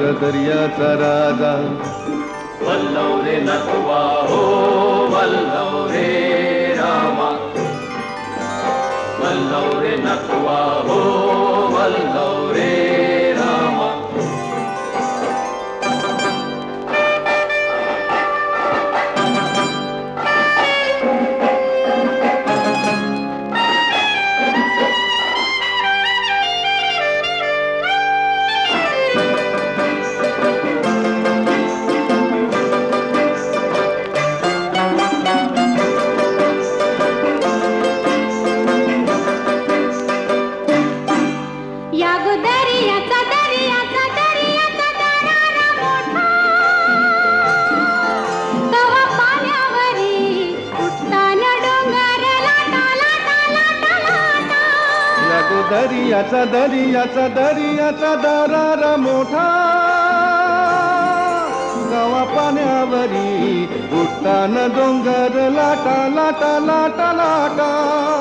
दर्याचा राजा. वल्लव रे नटवा हो वल्लव रे रामा, वल्लव रे नटवा हो वल्लव रे रामा. दर्याचा दर्याचा दर्याचा दरारा मोठा, गावा पाण्यावरी उठताना डोंगर लाटा लाटा लाटा लाटा.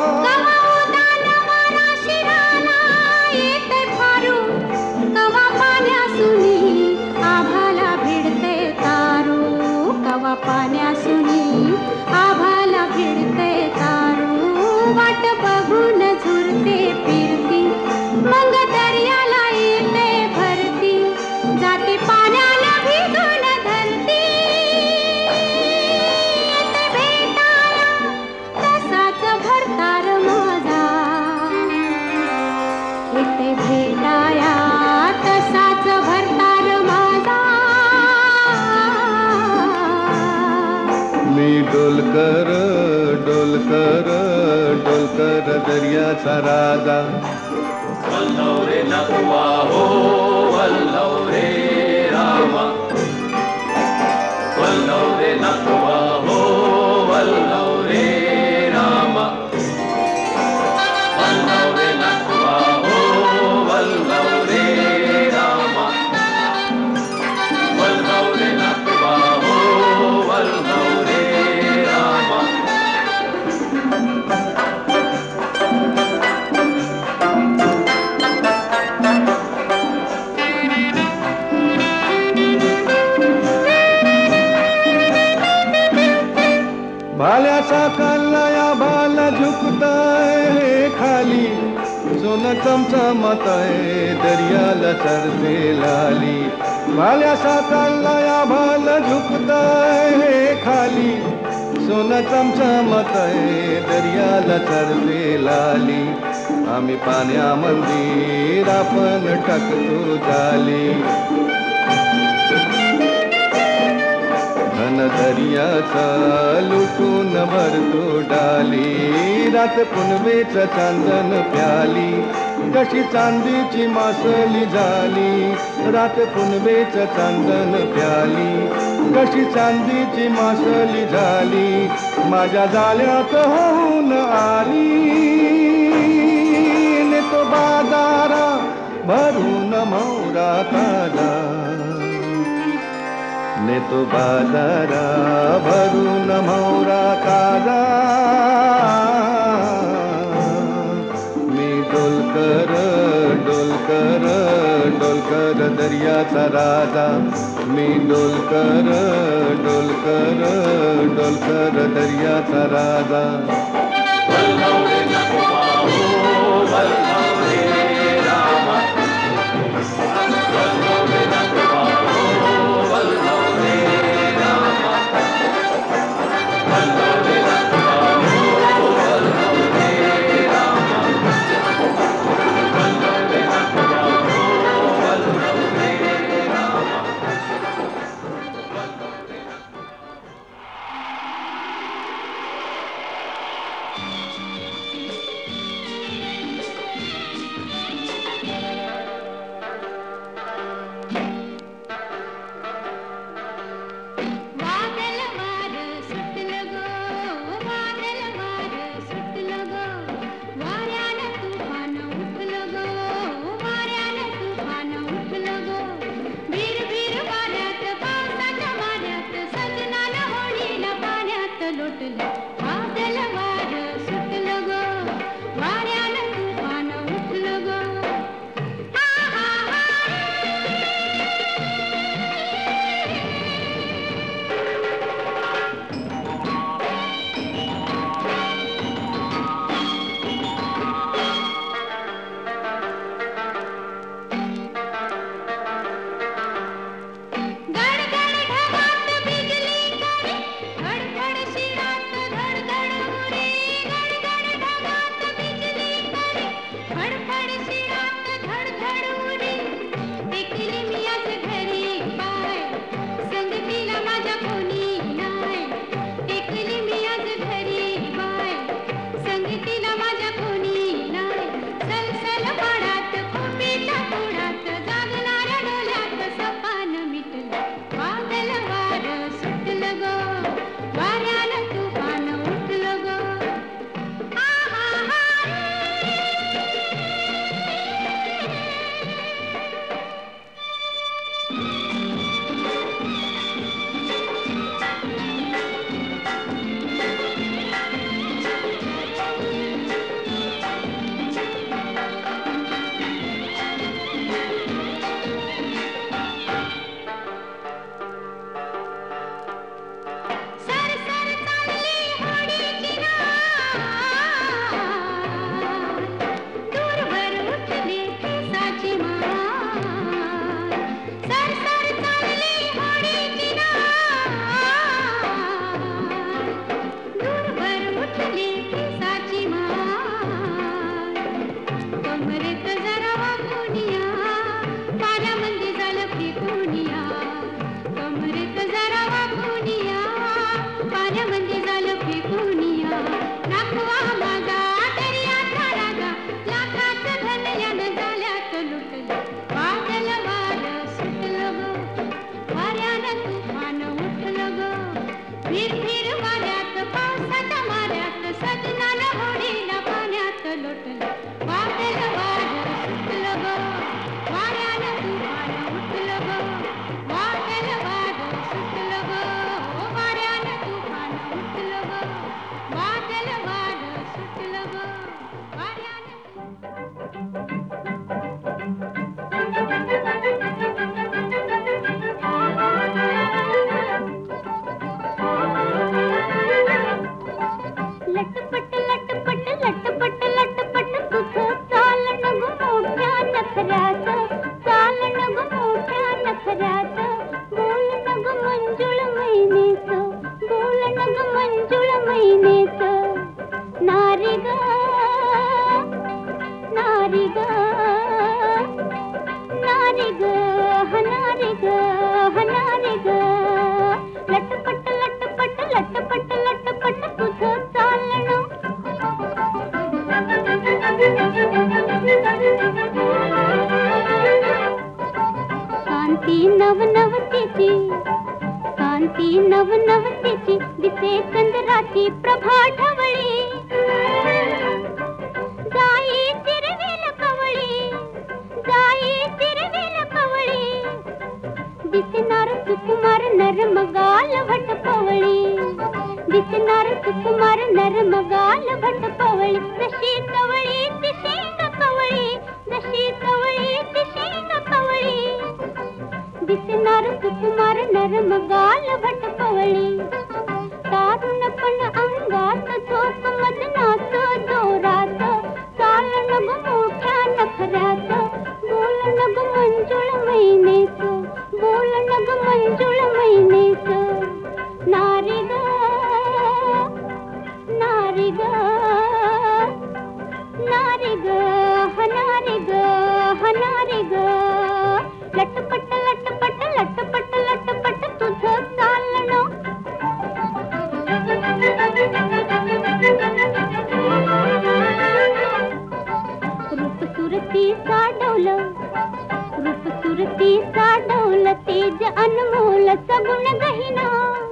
आभाला भिडते तारू, कवा पाण्यासुनी आभाला भिडते तारू. वाट बघून झुरते फिरती, मग दर्याला येते भरती. जाती पाण्याला भिजून धरती, येते भेटाया तसाच भरतार माझा. येते भेटाया तसाच भरतार माझा. मी डोलकर डोलकर डोलकर दर्याचा राजा. वल्लव रे नटवा हो वल्लव रे रामा, वल्लव रे नटवा हो वल्लव रे रामा, वल्लव रे नटवा हो वल्लव रे रामा, वल्लव रे नटवा हो वल्लव रे रामा. भाल्याचा कल्लाया भाला झुकताय खाली, सोनं चमचमताय दर्याला चरते लाली. भाल्याचा कल्लाया भाला झुकताय खाली, सोनं चमचमताय दर्याला चरते लाली. आम्ही पाण्यामंदिर आपण टाकतो जाली. घन दर्याचा लुटून भरतो डाली. रात पुनवेच चांदन प्याली, कशी चांदीची मासली झाली. रात पुनवेच चांदन प्याली, कशी चांदीची मासली झाली. माझ्या जाळ्यात होऊन आली, ने तो बाजारा भरून मोरा ताजा. ने तो बाजारा भरून मोरा ताजा. मी डोलकर डोलकर डोलकर दर्याचा राजा. मी डोलकर डोलकर डोलकर दर्याचा राजा. वल्लव रे नटवा हो वल्लव रे रामा, वल्लव रे नटवा हो वल्लव रे रामा, वल्लव रे नटवा हो वल्लव रे रामा, वल्लव रे नटवा हो वल्लव रे रामा. हिर वाऱ्यात पावसात माऱ्यात सजनाला होडीला पाण्यात लोटलं वादळ वादळ सुटलं ग वाऱ्यानं तुफान उठलं ग वादळ वादळ सुटलं ग वाऱ्यानं तुफान उठलं ग वादळ वादळ सुटलं ग लटपट लटपट लटपट लटपट तुझं चालणं ग मोठ्या नखऱ्याचं चालणं ग मोठ्या नखऱ्याचं बोलणं ग मंजुळ मैनेचं बोलणं ग मंजुळ मैनेचं नारी ग नारी ग नारी ग हनारी ग हनारी ग लटपट लटपट लटपट लटपट तुझं चालणं कांती नवनवतेची कांती नवनवतेची दिसे चंद्राची प्रभा ढवळी जाई तिरवेल कवळी जाई तिरवेल कवळी दिसणार सुकुमार नरम गाल भटपवळी दिसणार सुकुमार नरम गाल भटपवळी जशी कवळी ती शेंग कवळी जशी कवळी ती शेंग कवळी दिसणार सुकुमार नरम गाल भटपवळी तारुणपण अंगात झोप मदनात जोरात चालणं ग मोठ्या नखऱ्यात बोलणं ग मंजुळ मैनेचं बोलणं ग मंजुळ मैनेचं नारी ग नारी ग नारी ग हनारी ग हनारी ग लटपट लटपट लटपट लटपट तुझं चालणं रूप सुरती साडवलं रूप सुरती साडवलं तेज अनमोल सगुण गहिना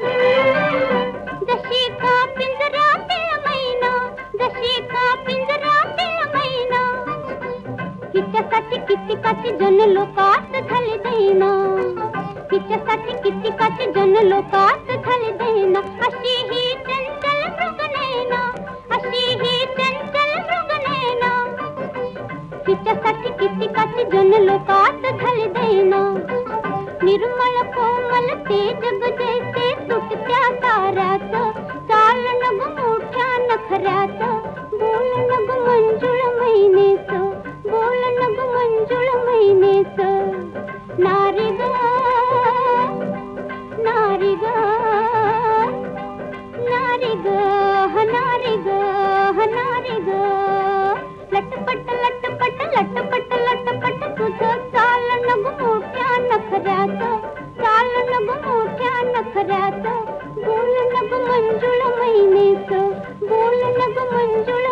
जशी का पिंजरातील मैना जशी का पिंजरातील मैना हिच्यासाठी कितीकाची जन लोकात झाले देना हिच्यासाठी कितीकाची जन लोकात झाले देना अशी ही चंचल मृगनयना अशी ही चंचल मृगनयना हिच्यासाठी कितीकाची जन लोकात झाले देना निर्मळ कोमल ते जग जैसे सुटत्या ताऱ्यात चालणं ग मोठ्या नखऱ्यात बोलणं ग मंजुळ मैनेचं बोलणं ग मंजुळ मैनेचं नारी ग नारी ग नारी ग हनारी ग हनारी ग लटपट लटपट लटपट लटपट तुझं चालणं ग मोठ्या नखऱ्यात चालणं ग मोठ्या नखऱ्यात बोलणं ग मंजुळ मैनेचं बोलणं ग मंजुळ